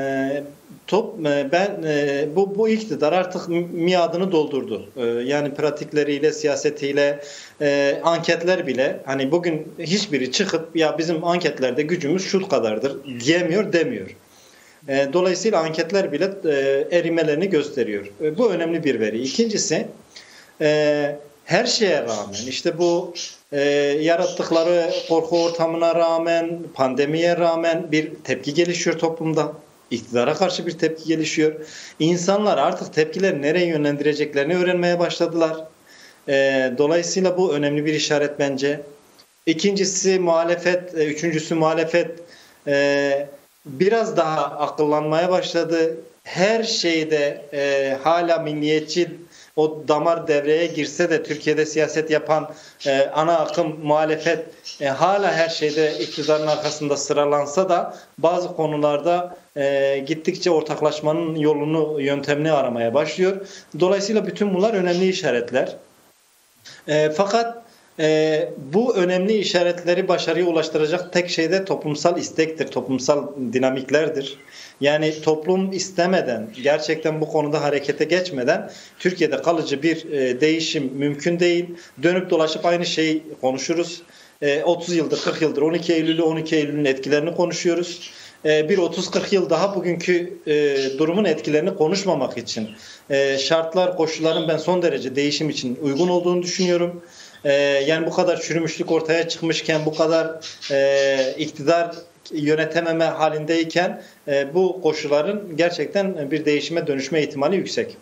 bu iktidar artık miadını doldurdu. Yani pratikleriyle, siyasetiyle, anketler bile, hani bugün hiçbiri çıkıp ya bizim anketlerde gücümüz şu kadardır demiyor. Dolayısıyla anketler bile erimelerini gösteriyor. Bu önemli bir veri. İkincisi, her şeye rağmen, işte bu yarattıkları korku ortamına rağmen, pandemiye rağmen bir tepki gelişiyor toplumda. İktidara karşı bir tepki gelişiyor. İnsanlar artık tepkileri nereye yönlendireceklerini öğrenmeye başladılar. Dolayısıyla bu önemli bir işaret bence. İkincisi muhalefet, üçüncüsü muhalefet biraz daha akıllanmaya başladı. Her şeyde hala milliyetçi o damar devreye girse de Türkiye'de siyaset yapan ana akım muhalefet hala her şeyde iktidarın arkasında sıralansa da bazı konularda gittikçe ortaklaşmanın yöntemini aramaya başlıyor. Dolayısıyla bütün bunlar önemli işaretler. Fakat bu önemli işaretleri başarıya ulaştıracak tek şey de toplumsal istektir, toplumsal dinamiklerdir. Yani toplum istemeden, gerçekten bu konuda harekete geçmeden Türkiye'de kalıcı bir değişim mümkün değil. Dönüp dolaşıp aynı şeyi konuşuruz. 30 yıldır, 40 yıldır 12 Eylül'ün etkilerini konuşuyoruz. Bir 30-40 yıl daha bugünkü durumun etkilerini konuşmamak için şartlar, koşulların ben son derece değişim için uygun olduğunu düşünüyorum. Yani bu kadar çürümüşlük ortaya çıkmışken, bu kadar iktidar yönetememe halindeyken bu koşulların gerçekten bir değişime dönüşme ihtimali yüksek.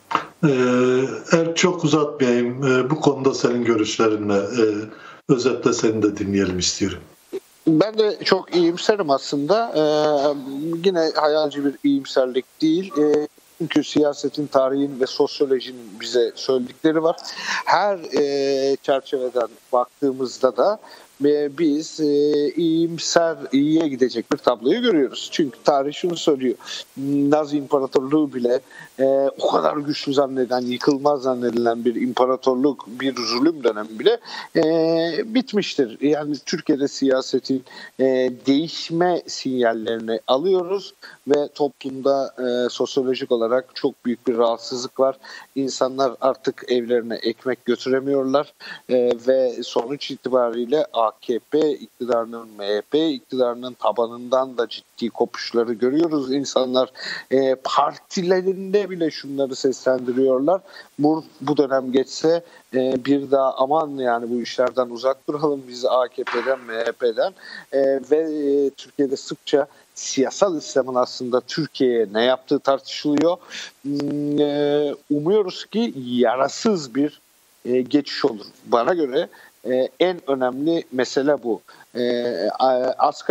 Çok uzatmayayım. Bu konuda senin görüşlerinle özetle seni de dinleyelim istiyorum. Ben de çok iyimserim aslında. Yine hayalci bir iyimserlik değil. Çünkü siyasetin, tarihin ve sosyolojinin bize söyledikleri var. Her çerçeveden baktığımızda da biz iyimser, iyiye gidecek bir tabloyu görüyoruz. Çünkü tarih şunu söylüyor. Nazi İmparatorluğu bile o kadar güçlü zanneden, yıkılmaz zannedilen bir imparatorluk, bir zulüm dönemi bile bitmiştir. Yani Türkiye'de siyasetin değişme sinyallerini alıyoruz ve toplumda sosyolojik olarak çok büyük bir rahatsızlık var. İnsanlar artık evlerine ekmek götüremiyorlar ve sonuç itibariyle AKP iktidarının, MHP iktidarının tabanından da ciddi kopuşları görüyoruz. İnsanlar partilerinde bile şunları seslendiriyorlar. Bu dönem geçse bir daha aman yani bu işlerden uzak duralım biz AKP'den, MHP'den ve Türkiye'de sıkça siyasal İslam'ın aslında Türkiye'ye ne yaptığı tartışılıyor. Umuyoruz ki yarasız bir geçiş olur. Bana göre en önemli mesele bu. Az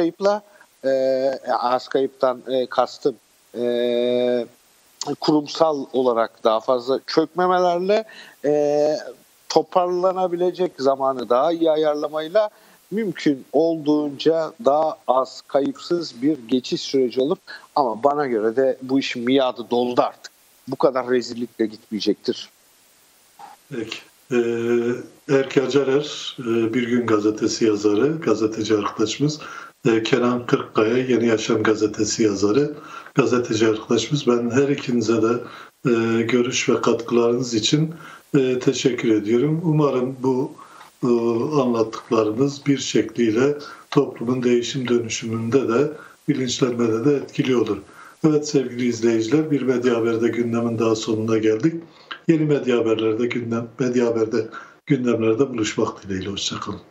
kayıptan kastım kurumsal olarak daha fazla çökmemelerle toparlanabilecek zamanı daha iyi ayarlamayla mümkün olduğunca daha az kayıpsız bir geçiş süreci olur. Ama bana göre de bu işin miadı doldu artık. Bu kadar rezillikle gitmeyecektir. Peki. Erki Acarer, Bir Gün Gazetesi yazarı, gazeteci arkadaşımız. Kenan Kırkkaya, Yeni Yaşam Gazetesi yazarı, gazeteci arkadaşımız. Ben her ikinize de görüş ve katkılarınız için teşekkür ediyorum. Umarım bu anlattıklarınız bir şekliyle toplumun değişim dönüşümünde de bilinçlenmede de etkili olur. Evet sevgili izleyiciler, bir Medya Haber'de gündemin daha sonuna geldik. Yeni Medya Haber'de gündemlerde buluşmak dileğiyle. Hoşçakalın.